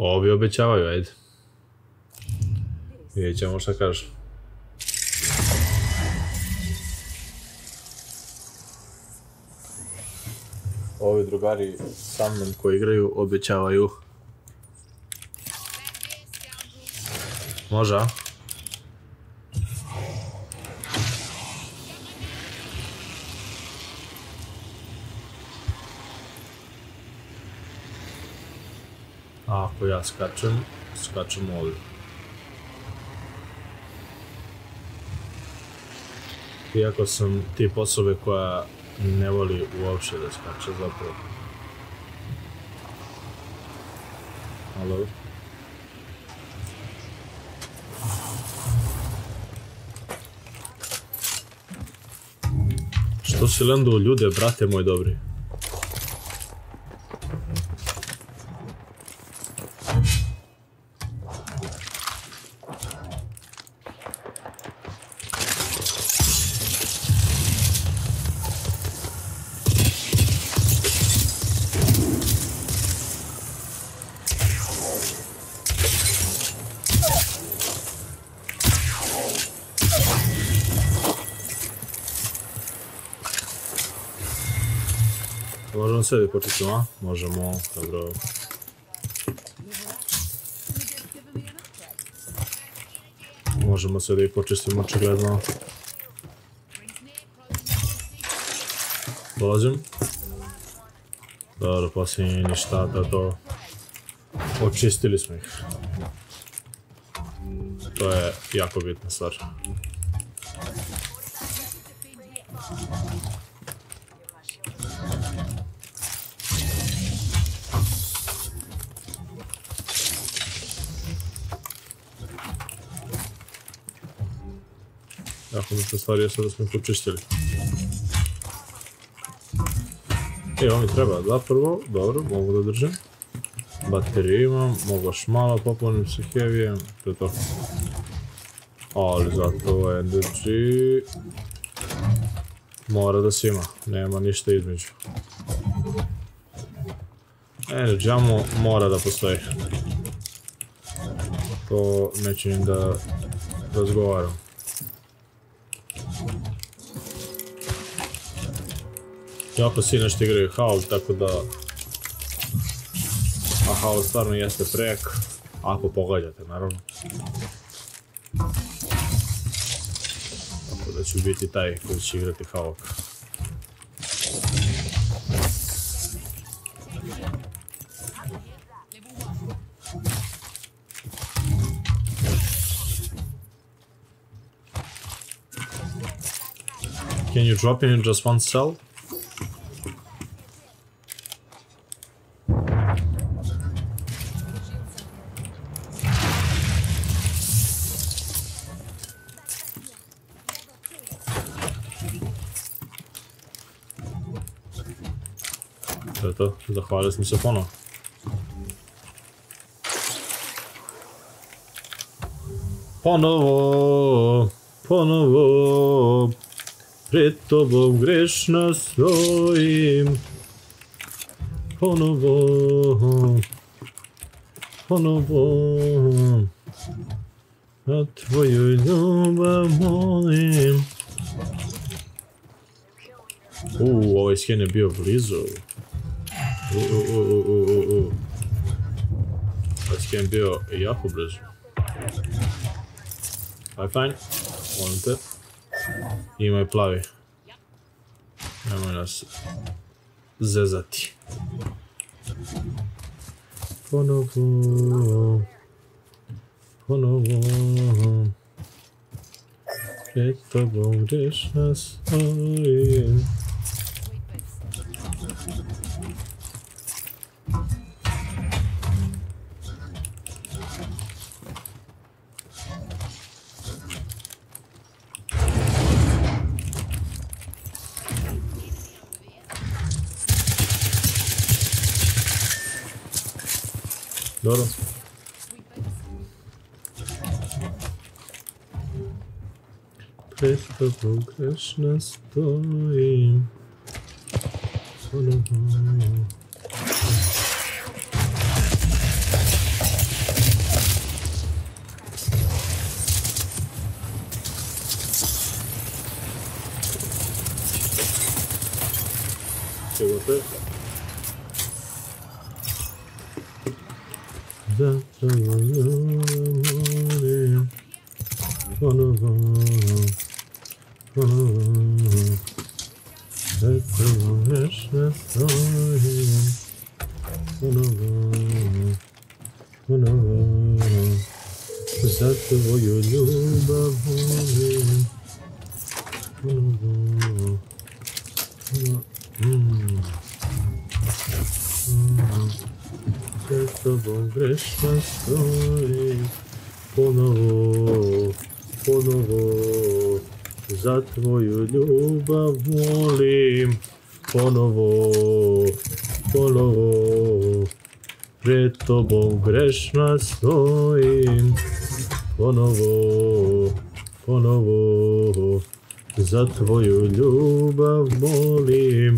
Ovi obećavaju, ajde. Vidjet ćemo šta kažu. Ovi drugari sa mnom koji igraju obećavaju. Može, a? Ako ja skačem ovdje. Iako sam tip osobe koja ne voli uopće da skače zapravo. Alo? Što si lendo u ljude, brate moj dobri? Možemo sve da počistimo, a? Možemo, dobro. Možemo sve da ih počistimo, očigledno. Dolazim. Dobro, posljednji ništa da to... Očistili smo ih. To je jako bitna stvar. Jako bitna stvar je sad da smo ih počistili. Ovo mi treba zapravo, dobro, mogu da držim. Bateriju imam, mogu još malo popunim sa heavyjem, to je to. Ali zato ovo energy... Mora da se ima, nema ništa između. Energy ammo mora da postoji. To neću ni da razgovaram. Jako svi nešto igraju Howl, tako da... A Howl stvarno jeste prejak, ako pogađate, naravno. Tako da ću biti taj koji će igrati Howl. Can you drop in just one cell? To je to, zahvalili smo se ponovo. Ponovo, pred tobom grešna stojim. Ponovo, a tvoju ljubav molim. Ovaj sken je bio blizu. Ovaj sken bio jako blizu. Aj fajn, molim te. Imaj plavi. Nemoj nas zezati. Ponovo. Pred tobom grešna stojim. Dobro. Pred tobom grešna stojim. opet. Zato volim, ponovo, eto grešna stojim, ponovo, za tvoju ljubav volim, ponovo, pred tobom grešna stojim, ponovo, za tvoju ljubav molim, ponovo, pred tobom grešna stojim, ponovo, za tvoju ljubav molim.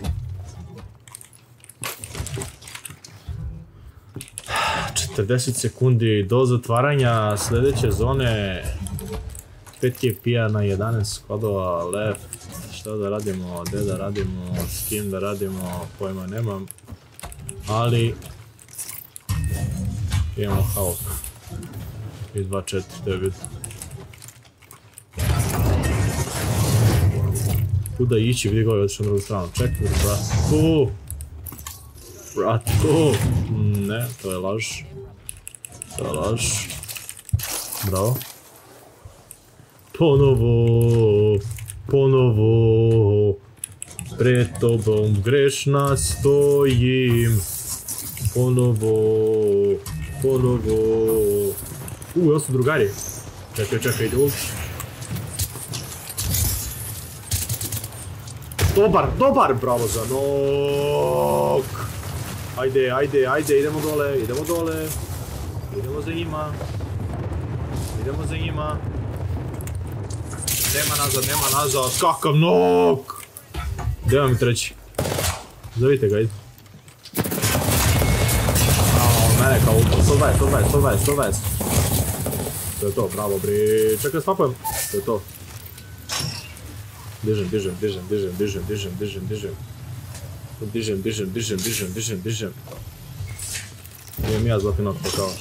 40 sekundi do zatvaranja sljedeće zone. 5 KP-a na 11 squadova left. Šta da radimo, gdje da radimo, s kim da radimo, pojma nemam. Ali imamo Hawk i 2-4, to je bitno. Kuda ići, vidi ga je otišao na drugu stranu. Čekaj, bratu. Ne, to je laž. Bravo. Ponovo, pred tobom grešna stojim, ponovo. Ja su drugari. Čekaj, ide ult. Dobar, bravo za nok. Ajde, idemo dole. Idemo za njima. Nema nazad, kakav nok! Gdje vam je treći? Zovite ga, ide. Mene kao 120. To je to, bravo bre. Čekaj, slapujem. To je to. Dižem. Idem ja zvati nok pokao.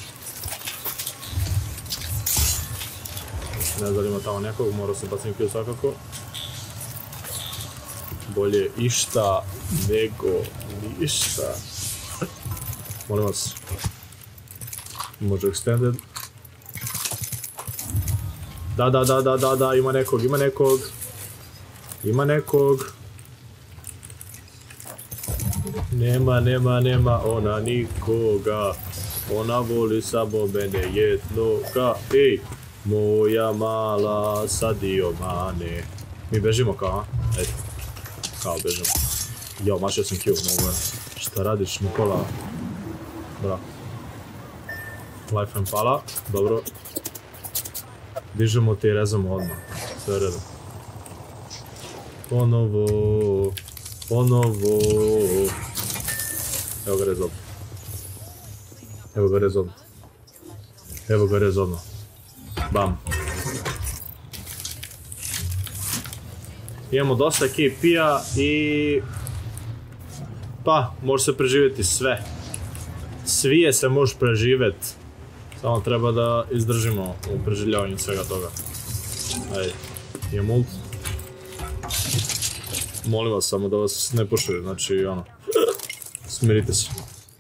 Ne znam da li ima tamo nekog, morao se bacim kill svakako. Bolje išta nego ništa. Molim vas. Može extended. Da, ima nekog. Nema ona nikoga. Ona voli samo mene jednoga. Ej! Moja mala Sadio Mane. Mi bežimo kao, a? Eto. Kao bežimo. Jao, mašio sam kill, mogu. Šta radiš, Nikola? Bravo. Life and pala, dobro. Dižemo te i rezamo odmah. Sve redom. Ponovo. Evo ga rez odmah. Bam. Imamo dosta KP-a i... Pa, može se preživjeti sve. Svije se može preživjeti. Samo treba da izdržimo u preživljavanju svega toga. Ajde, imam ult. Molim vas samo da vas ne pušuje, znači ono... Smirite se.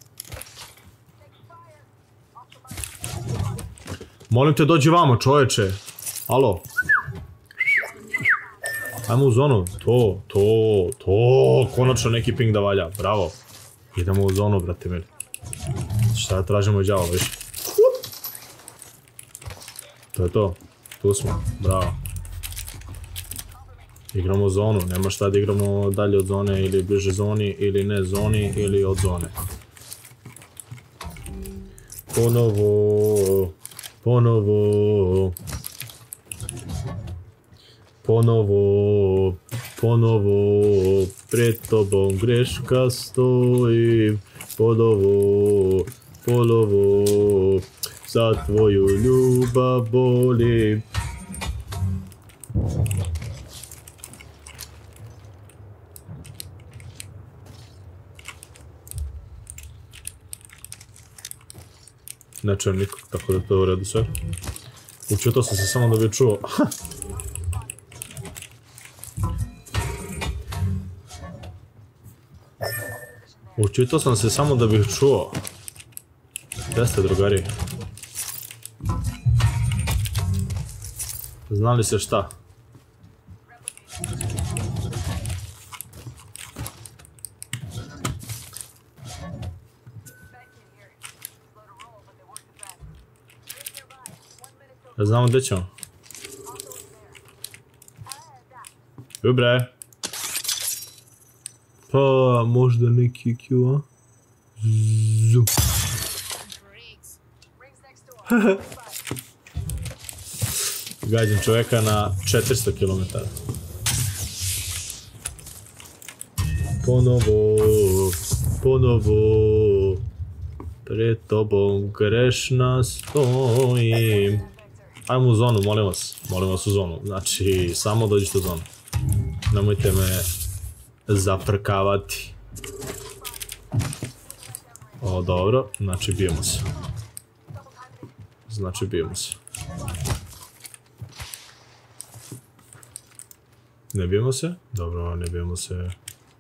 Molim te, dođi vamo, čovječe. Alo. Ajmo u zonu. To. Konačno neki ping da valja. Bravo. Idemo u zonu, brate mili. Šta ja tražimo đavo, viš? To je to. Tu smo. Bravo. Igramo u zonu. Nema šta da igramo dalje od zone ili bliže zoni ili ne zoni ili od zone. Ponovo, pred tobom greška stojim, ponovo, za tvoju ljubav bolim. Ne čujem nikog, tako da to je u redu sve. Učutao sam se samo da bi čuo. Učutao sam se samo da bih čuo. Gdje ste, drugari? Znali se šta? Da znamo gdje ćemo. Dobre. Pa možda neki Q, a? Zum. Gađam čovjeka na 400 km. Ponovo, pred tobom grešna stojim. Ajmo u zonu, molim vas u zonu, znači samo dođite u zonu. Nemojte me zafrkavati. O, dobro, znači bijemo se. Ne bijemo se? Dobro, ne bijemo se.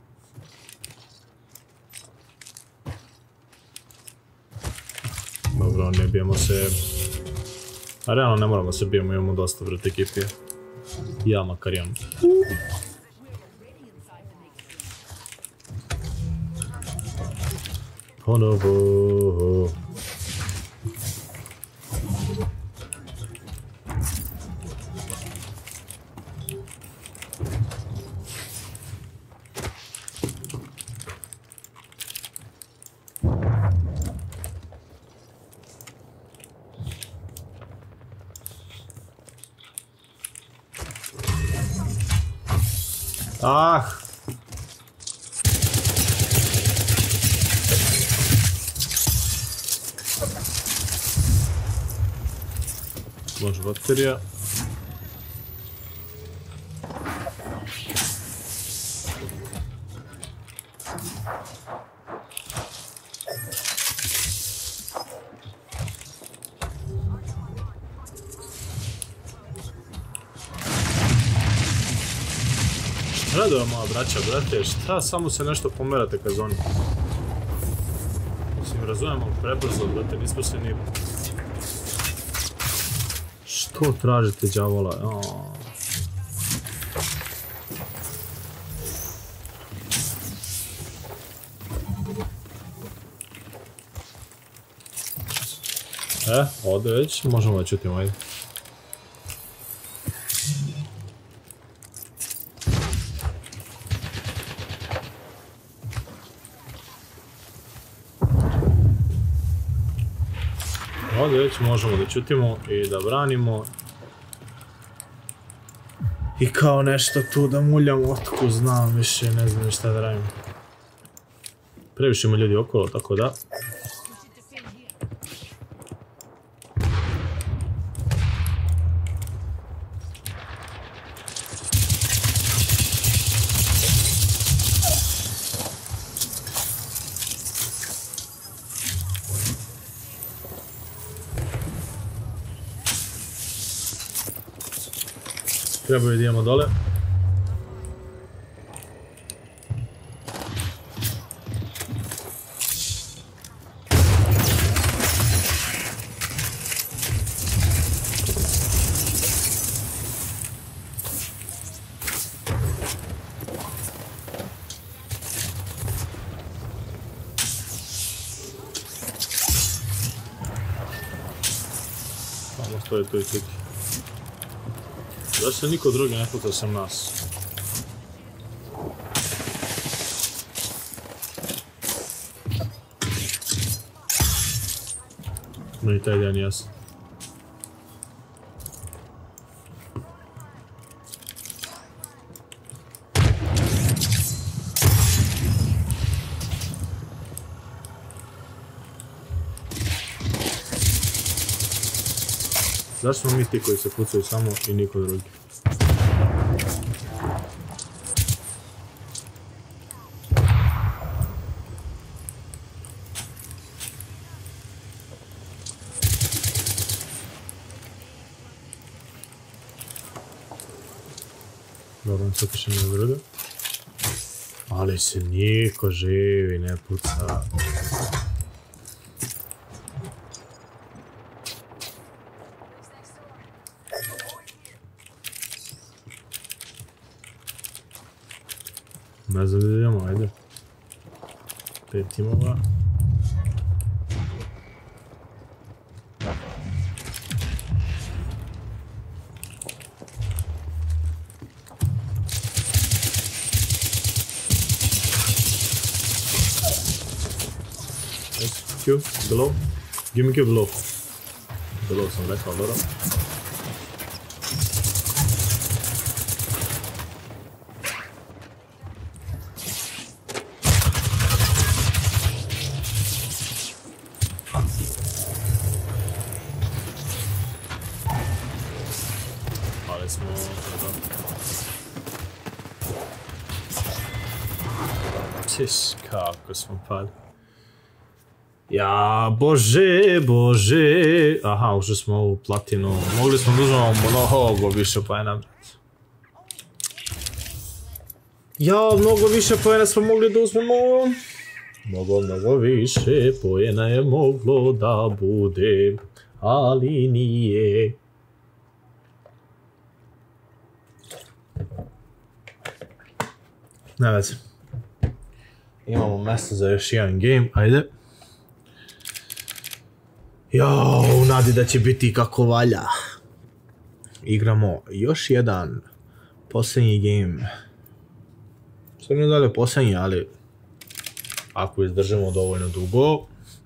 Dobro, ne bijemo se. A realno ne moramo se bijemo, imamo dosta vrat ekipije. Ja makar imam. Ponovo. Ah! Može baterija. Radova moja braća, brate, šta samo se nešto pomerate ka zoni? Mislim, razumijem, ali prebrzo, brate, nismo se ni... Što tražite, đavola? Ovdje već, možemo da čutimo, ajde. Ovdje već možemo da čutimo i da branimo. I kao nešto tu da muljamo, otko znam više, ne znam šta da radim. Previše ima ljudi okolo, tako da. Treba da idemo dole. Samo stoje tu i tu. Zašto se niko drugi ne puta sam nas? Meni taj dan jasno. Zašto smo mi ti koji se pucaju samo i niko drugi? Dobro, sad še nije vrde. Ali se niko živi ne puca. Ne znam gdje idemo, ajde. 5 timova. Q, below. Give me Q below. Below sam rekao, dobro. Ali smo... Tis, kako smo pali. Ja, bože, bože. Aha, ušli smo u platinu. Mogli smo da uzmemo mnogo više poena. Ja, mnogo više poena smo mogli da uzmemo. Mnogo više poena je moglo da bude, ali nije. Ne veze. Imamo mjesto za još jedan game, ajde. Jao, u nadi da će biti kako valja. Igramo još jedan posljednji game. Sve ne dalje posljednji, ali ako izdržimo dovoljno dugo,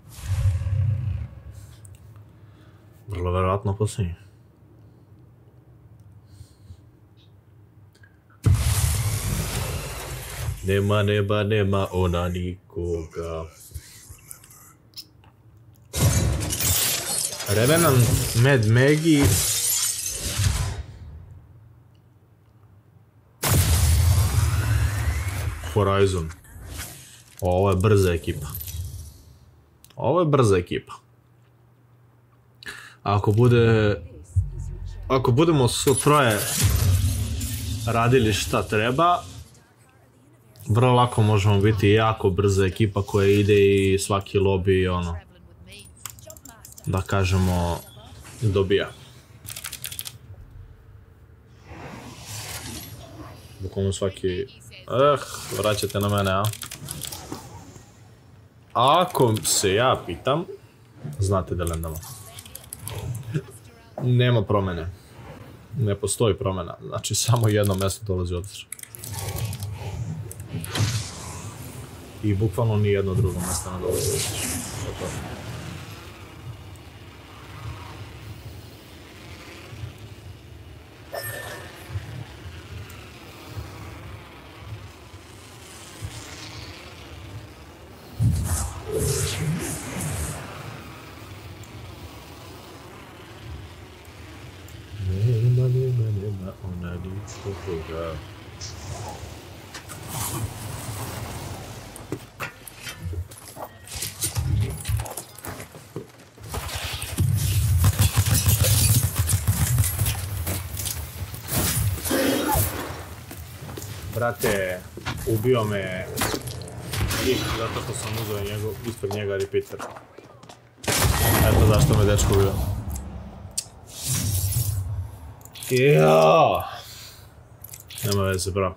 vrlo verovatno posljednji. Nema neba, nema ona nikoga. Revenant, Mad Maggie. Horizon. Ovo je brza ekipa. Ovo je brza ekipa. Ako budemo svo troje radili šta treba, vrlo lako možemo biti jako brza ekipa koja ide i svaki lobby ono, da kažemo, dobija. Bukvalno svaki... vraćate na mene, a? Ako se ja pitam, znate da lendamo. Nema promjene. Ne postoji promjena. Znači samo jedno mjesto dolazi odvr. I bukvalno ni jedno drugo mjesto ne dolazi odvr. Nema ona nikoga. Brate, ubio me lik zato što sam uzeo ispred njega repeater. Eto zašto me dečko ubio. Jaaaa! Nema veze, bro.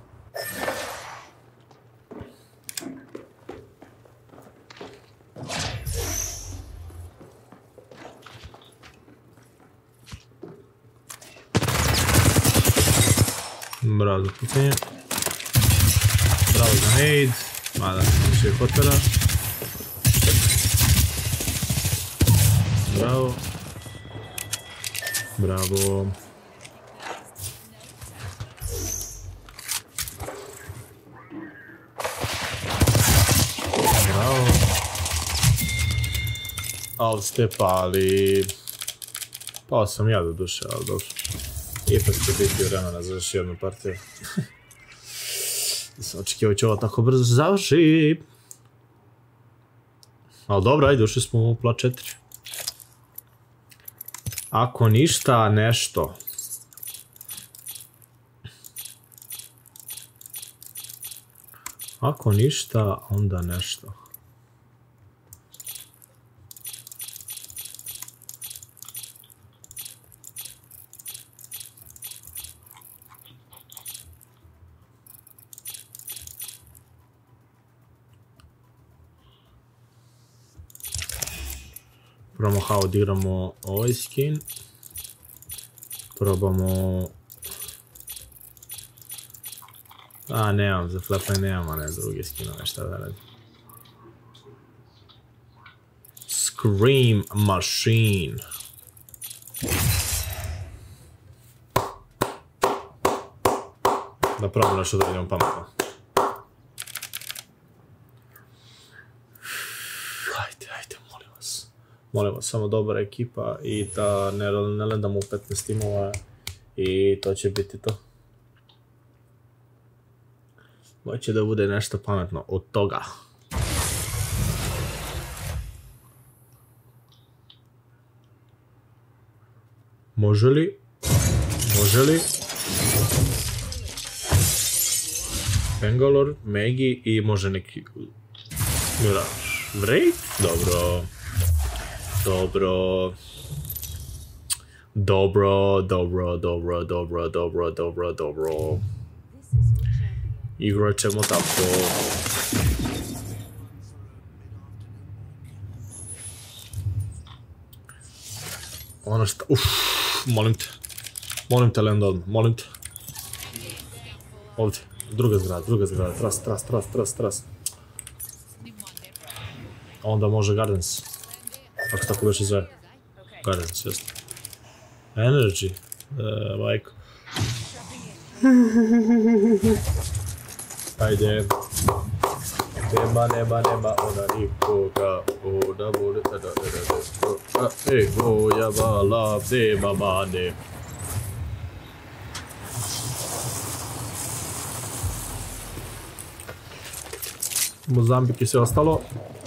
Bravo za pucanje. Bravo za nade. Mada, više je hotera. Bravo. Bravo. Ali ste pali. Pao sam ja do duše, ali dobro. Ipak će biti vremena za još jednu partiju. Nisam očekivao će ovo tako brzo završi. Ali dobro, ajde, ušli smo u plat 4. Ako ništa, nešto. Ako ništa, onda nešto. Probamo how odigramo ovaj skin. Probamo... nemam, za Flatline nemam, a ne drugi skinove, šta da radim. Scream Machine. Da probamo nešto da idemo pametno. Ajde, molim vas. Molim vas, samo dobra ekipa i da ne ledamo u 15 timova i to će biti to. Hoće da bude nešto pametno od toga. Može li? Bangalore, Maggie i može neki... Mirage. Wraith? Dobro. Igrat ćemo tako. Ono šta... Molim te, Lendo odmah, molim te. Ovdje, druga zgrada, tras. Onda može Gardens. Ako tako već izve. Gardens, jasno. Energy. Majko. Ajde. Nema ona nikoga. Ona vole tada. Moja mala, nema mane. Mozambik i sve ostalo.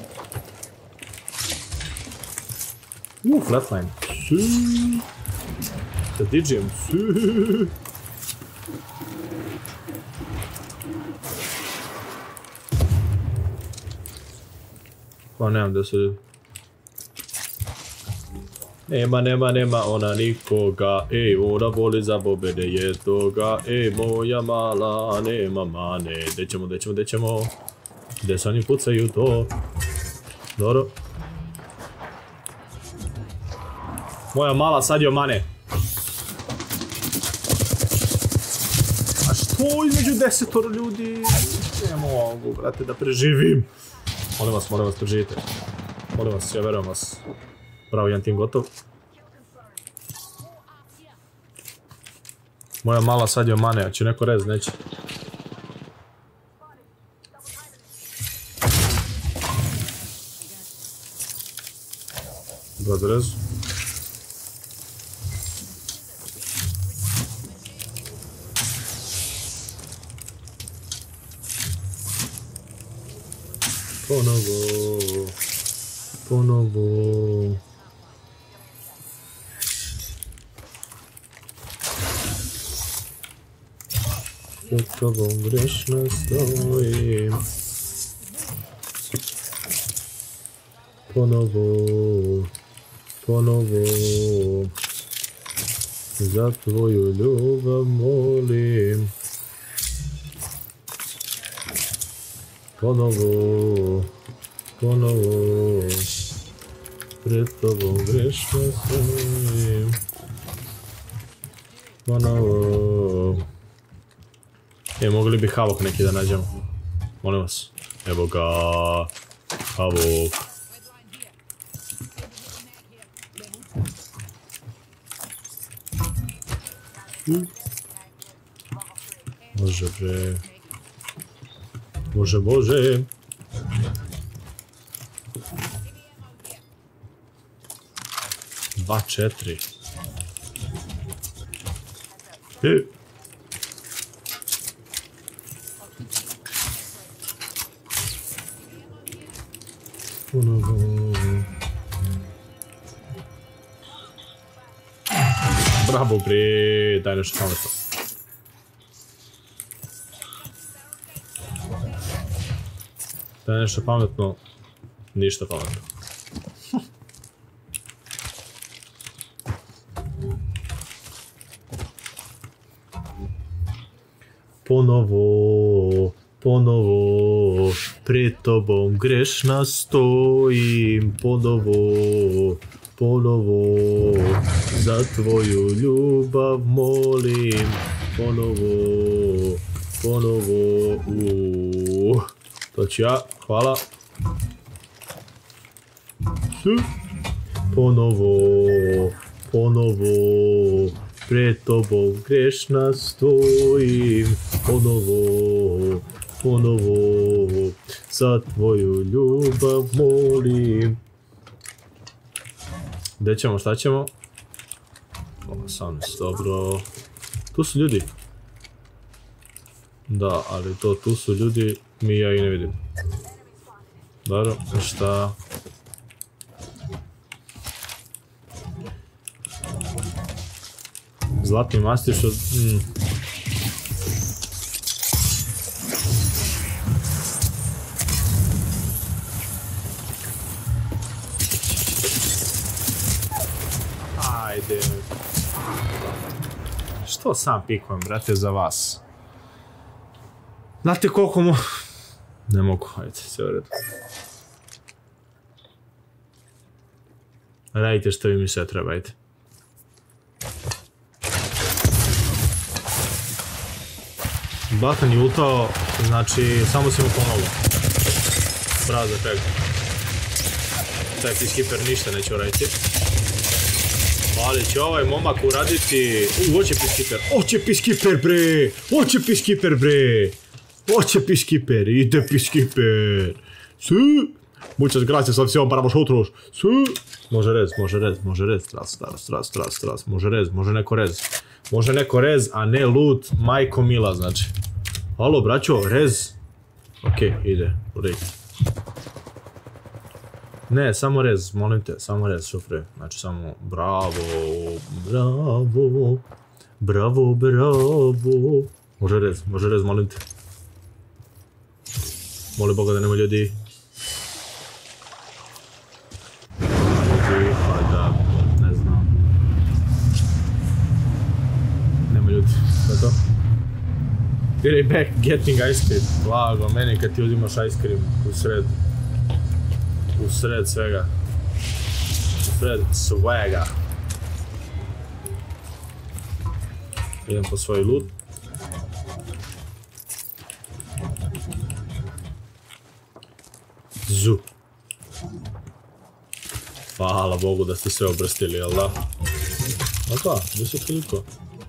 Flatline. Sa DJ-em. Pa nemam da se... Nema ona nikoga. Ej, ona voli za pobjede je toga. Ej, moja mala, nema mane. Gdje ćemo? Gdje se oni pucaju to? Dobro. Moja mala sad je mane. A što između 10 ljudi? Ne mogu, brate, da preživim. Molim vas, preživite. Molim vas, ja verujem vas. Bravo, jedan tim gotov. Moja mala sad je mane, a će neko rez, neće. Dva za rezu. Ponovo. Pred tobom grešno stojim. Ponovo. Za tvoju ljubav molim. Ponovo. Pred tobom grešno stojim. Ponovo. Mogli bi Havok neki da nađemo. Molim vas. Evo ga. Havok. Može bre. Može. 2-4. Bravo bre, daj nešto pametno. Šta je nešto pametno? Ništa pametno. Ponovo, pred tobom grešna stojim, ponovo, za tvoju ljubav molim, ponovo, to ću ja, hvala. Ponovo, pred tobom grešna stojim, ponovo, za tvoju ljubav molim. Gdje ćemo, šta ćemo? 18, dobro. Tu su ljudi. Da, ali tu su ljudi, ja ih ne vidim. Dobro, šta? Zlatni mastir što... Ajde. Što sam pikujem, brate, za vas? Znate koliko mu... Ne mogu, ajde, sve u redu. Radite što vi mi sve trebajte. Batan je ultao, znači samo si mu pomogao. Bravo za čega. Taj ti skiper ništa neće uraditi. Ali će ovaj momak uraditi... Oće piskiper, oće piskiper, ide piskiper. Muchas gracias, opción para vosotros. Može rez, tras, može neko rez, a ne loot, majko mila, znači. Alo, braćo, rez. Okej, ide, uredite. Ne, samo rez, molim te, samo rez, šofre. Znači, samo, bravo. Može rez, molim te. Molim Boga da nema ljudi. Pa da, ne znam. Nema ljudi, šta je to? Be back getting ice cream. Blago, meni kad ti uzimaš ice cream u sred svega. U sred svega. Idem po svoj loot. Zu. Hvala Bogu da ste sve obrstili, jel da? Opa, gdje se toliko?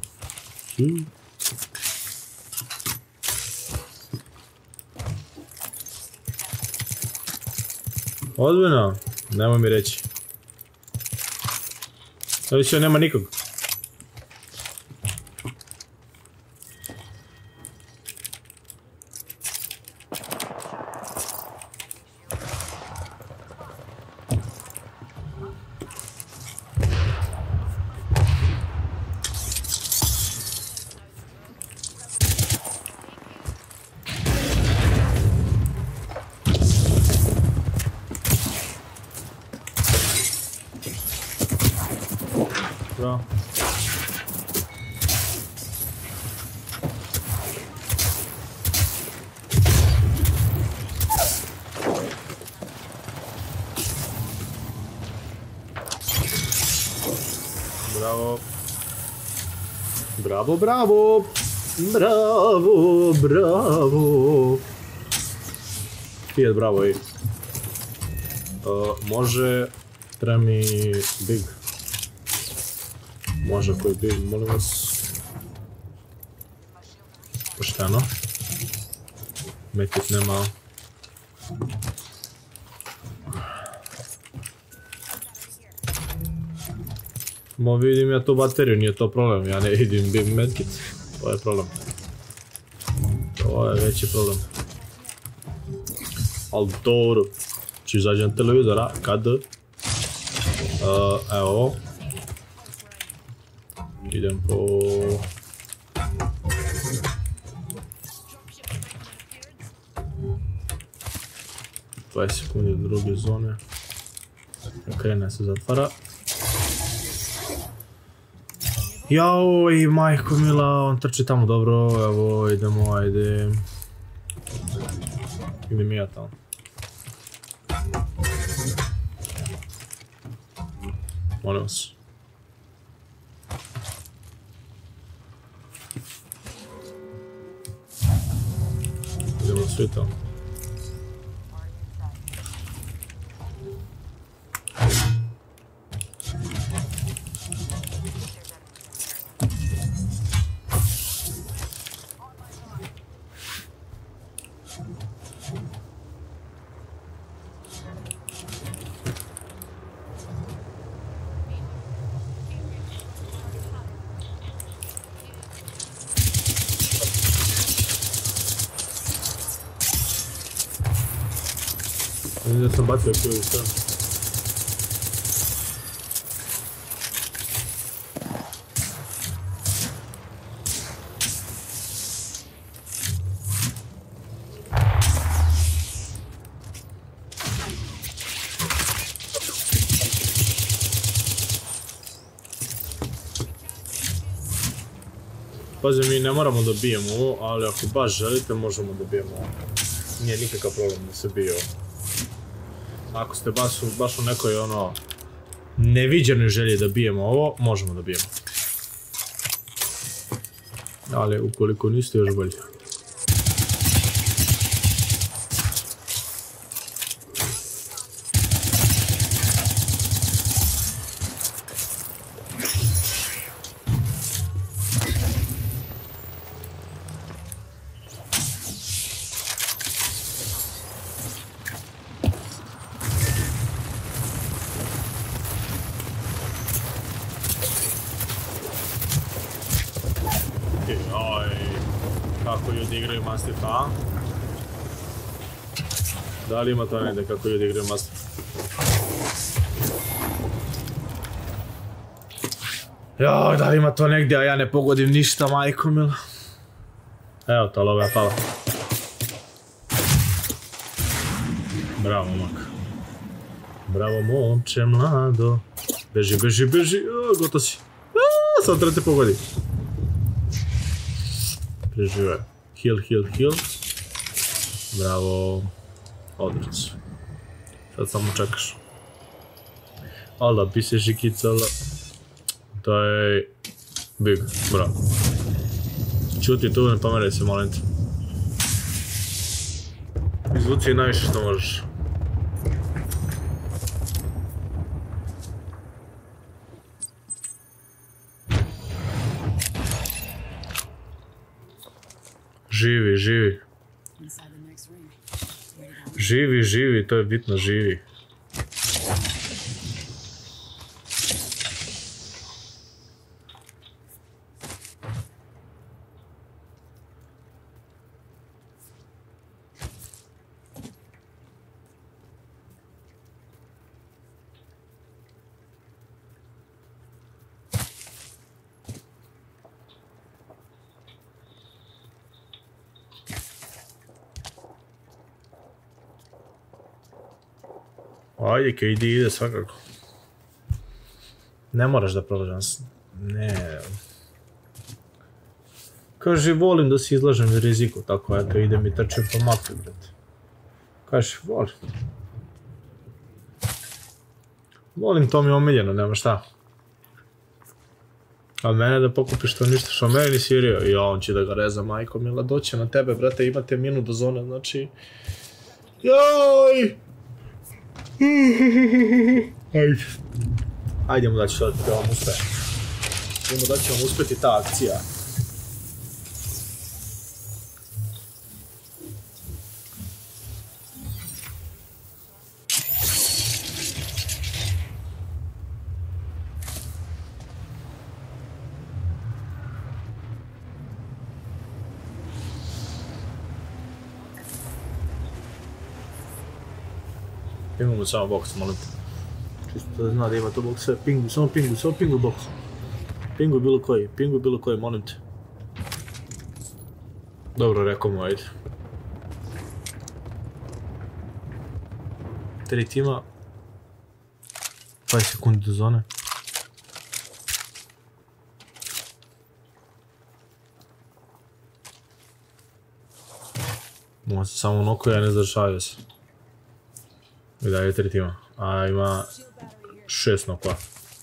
Ozbiljno? Nemoj mi reći. Da više nema nikog. Bravo. Bravo. Fiat, bravo, ej. Može, treba mi big. Može koji big, molim vas. Pošteno. Metit nema. Mo vidim ja tu bateriju, nije to problem, ja ne vidim big medkit. To je problem. To je veći problem. Al dobro. Či izađem televizora, kad? Evo. Idem po... 20 sekundi do druge zone. Krene se zatvara. Jaoj, majko mila, on trči tamo dobro, evo idemo, ajde. Idem ja tamo. Molim vas. Idemo svi tamo. Mislim da sam bacio tu i sve. Pazi, mi ne moramo da bijemo ovo, ali ako baš želite možemo da bijemo ovo. Nije nikakav problem da se bije ovo. Ako ste baš u nekoj ono neviđenoj želji da bijemo ovo, možemo da bijemo. Ali ukoliko niste, još bolje. Kako ljudi igraju Mastiff, a? Da li ima to negdje kako ljudi igraju Mastiff? Joj, da li ima to negdje, a ja ne pogodim ništa, majko mila. Evo, ta lova je pala. Bravo, momak. Bravo, momče, mlado. Beži, beži, beži, gotovo si. Sad treba te pogodim. Preživaj. Heal, heal, heal. Bravo. Odlično. Sad samo čekaš. Ala, bi se žikicala. To je... Big, bravo. Čuti tu, ne pomeraj se, molim te. Izvuci najviše što možeš. Živi, živi. Živi, živi, to je bitno, živi. Ajde, KD ide svakako. Ne moraš da prođem. Ne. Kaže, volim da se izlažem riziku, tako eto idem i trčim po mapi, brate. Kaže, volim. Volim, to mi je omiljeno, nema šta. A mene da pokupiš to ništa, što meni nisi virio. I on će da ga reza, majko mila, doće na tebe, brate, imate minut do zone, znači... Joj! Ajde. Ajdemo da će da vam uspe. Idemo da će vam uspeti ta akcija. Imamo samo box, molim te. Čisto da zna da ima to box, sve pingu, samo pingu box. Pingu bilo koji, molim te. Dobro, rekao mu, ajde. 3 tima. 20 sekundi do zone. Mogu se samo nokuju, a ne završavaju se. I dalje 3 tima. A ima 6 nokova.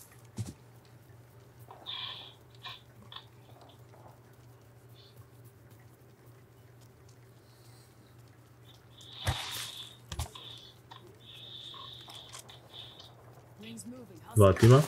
Dva tima.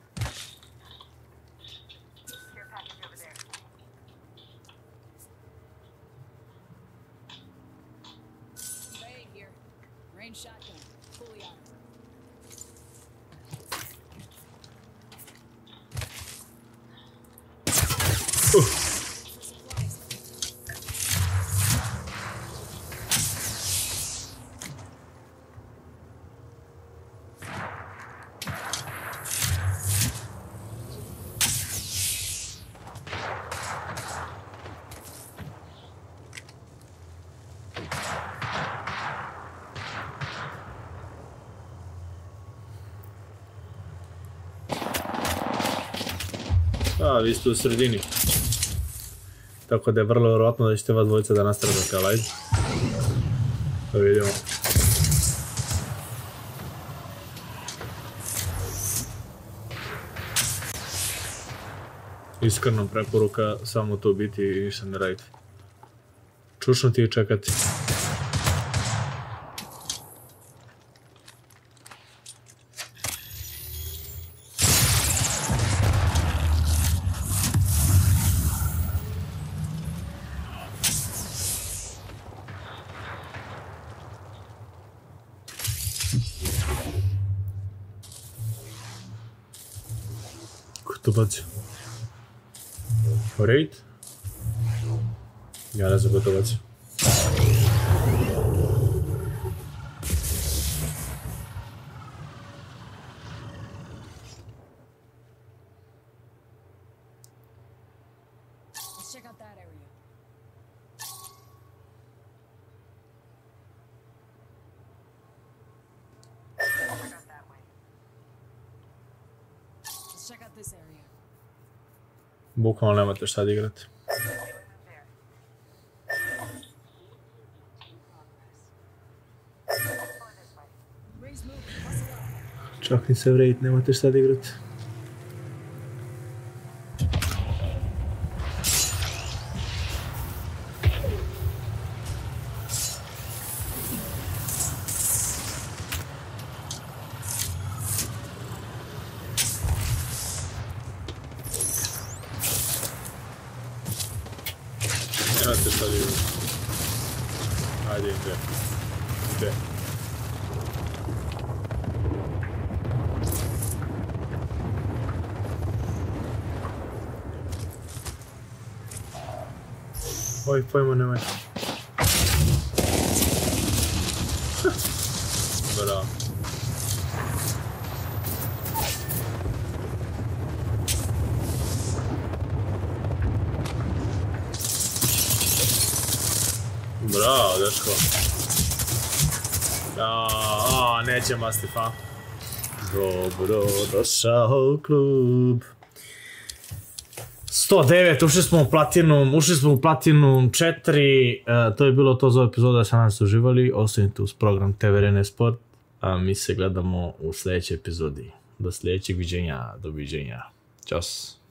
A, vi ste u sredini. Tako da je vrlo vjerojatno da ćete vas dvojica da nastradate, ali ajde. Da vidimo. Iskreno preporuka samo to biti i ništa ne raditi. Čušnuti i čekati. To bacio. Raid? Ja ne znam ko to bacio. Bukvalno nemate šta da igrati. Čak ni se vrejt, nemate šta da igrati. Nemate šta da igrati. Ajde, ide. Oj, pojma nemaj. Bravo. Bravo, dečko. Neće Mastifa. Dobro došao u klub. 109, ušli smo u Platinum 4, to je bilo to za epizodu, da se nadam ste uživali, ostanite uz program TVRN Sport, a mi se gledamo u sljedećoj epizodi. Do sljedećeg viđenja, doviđenja, ćao.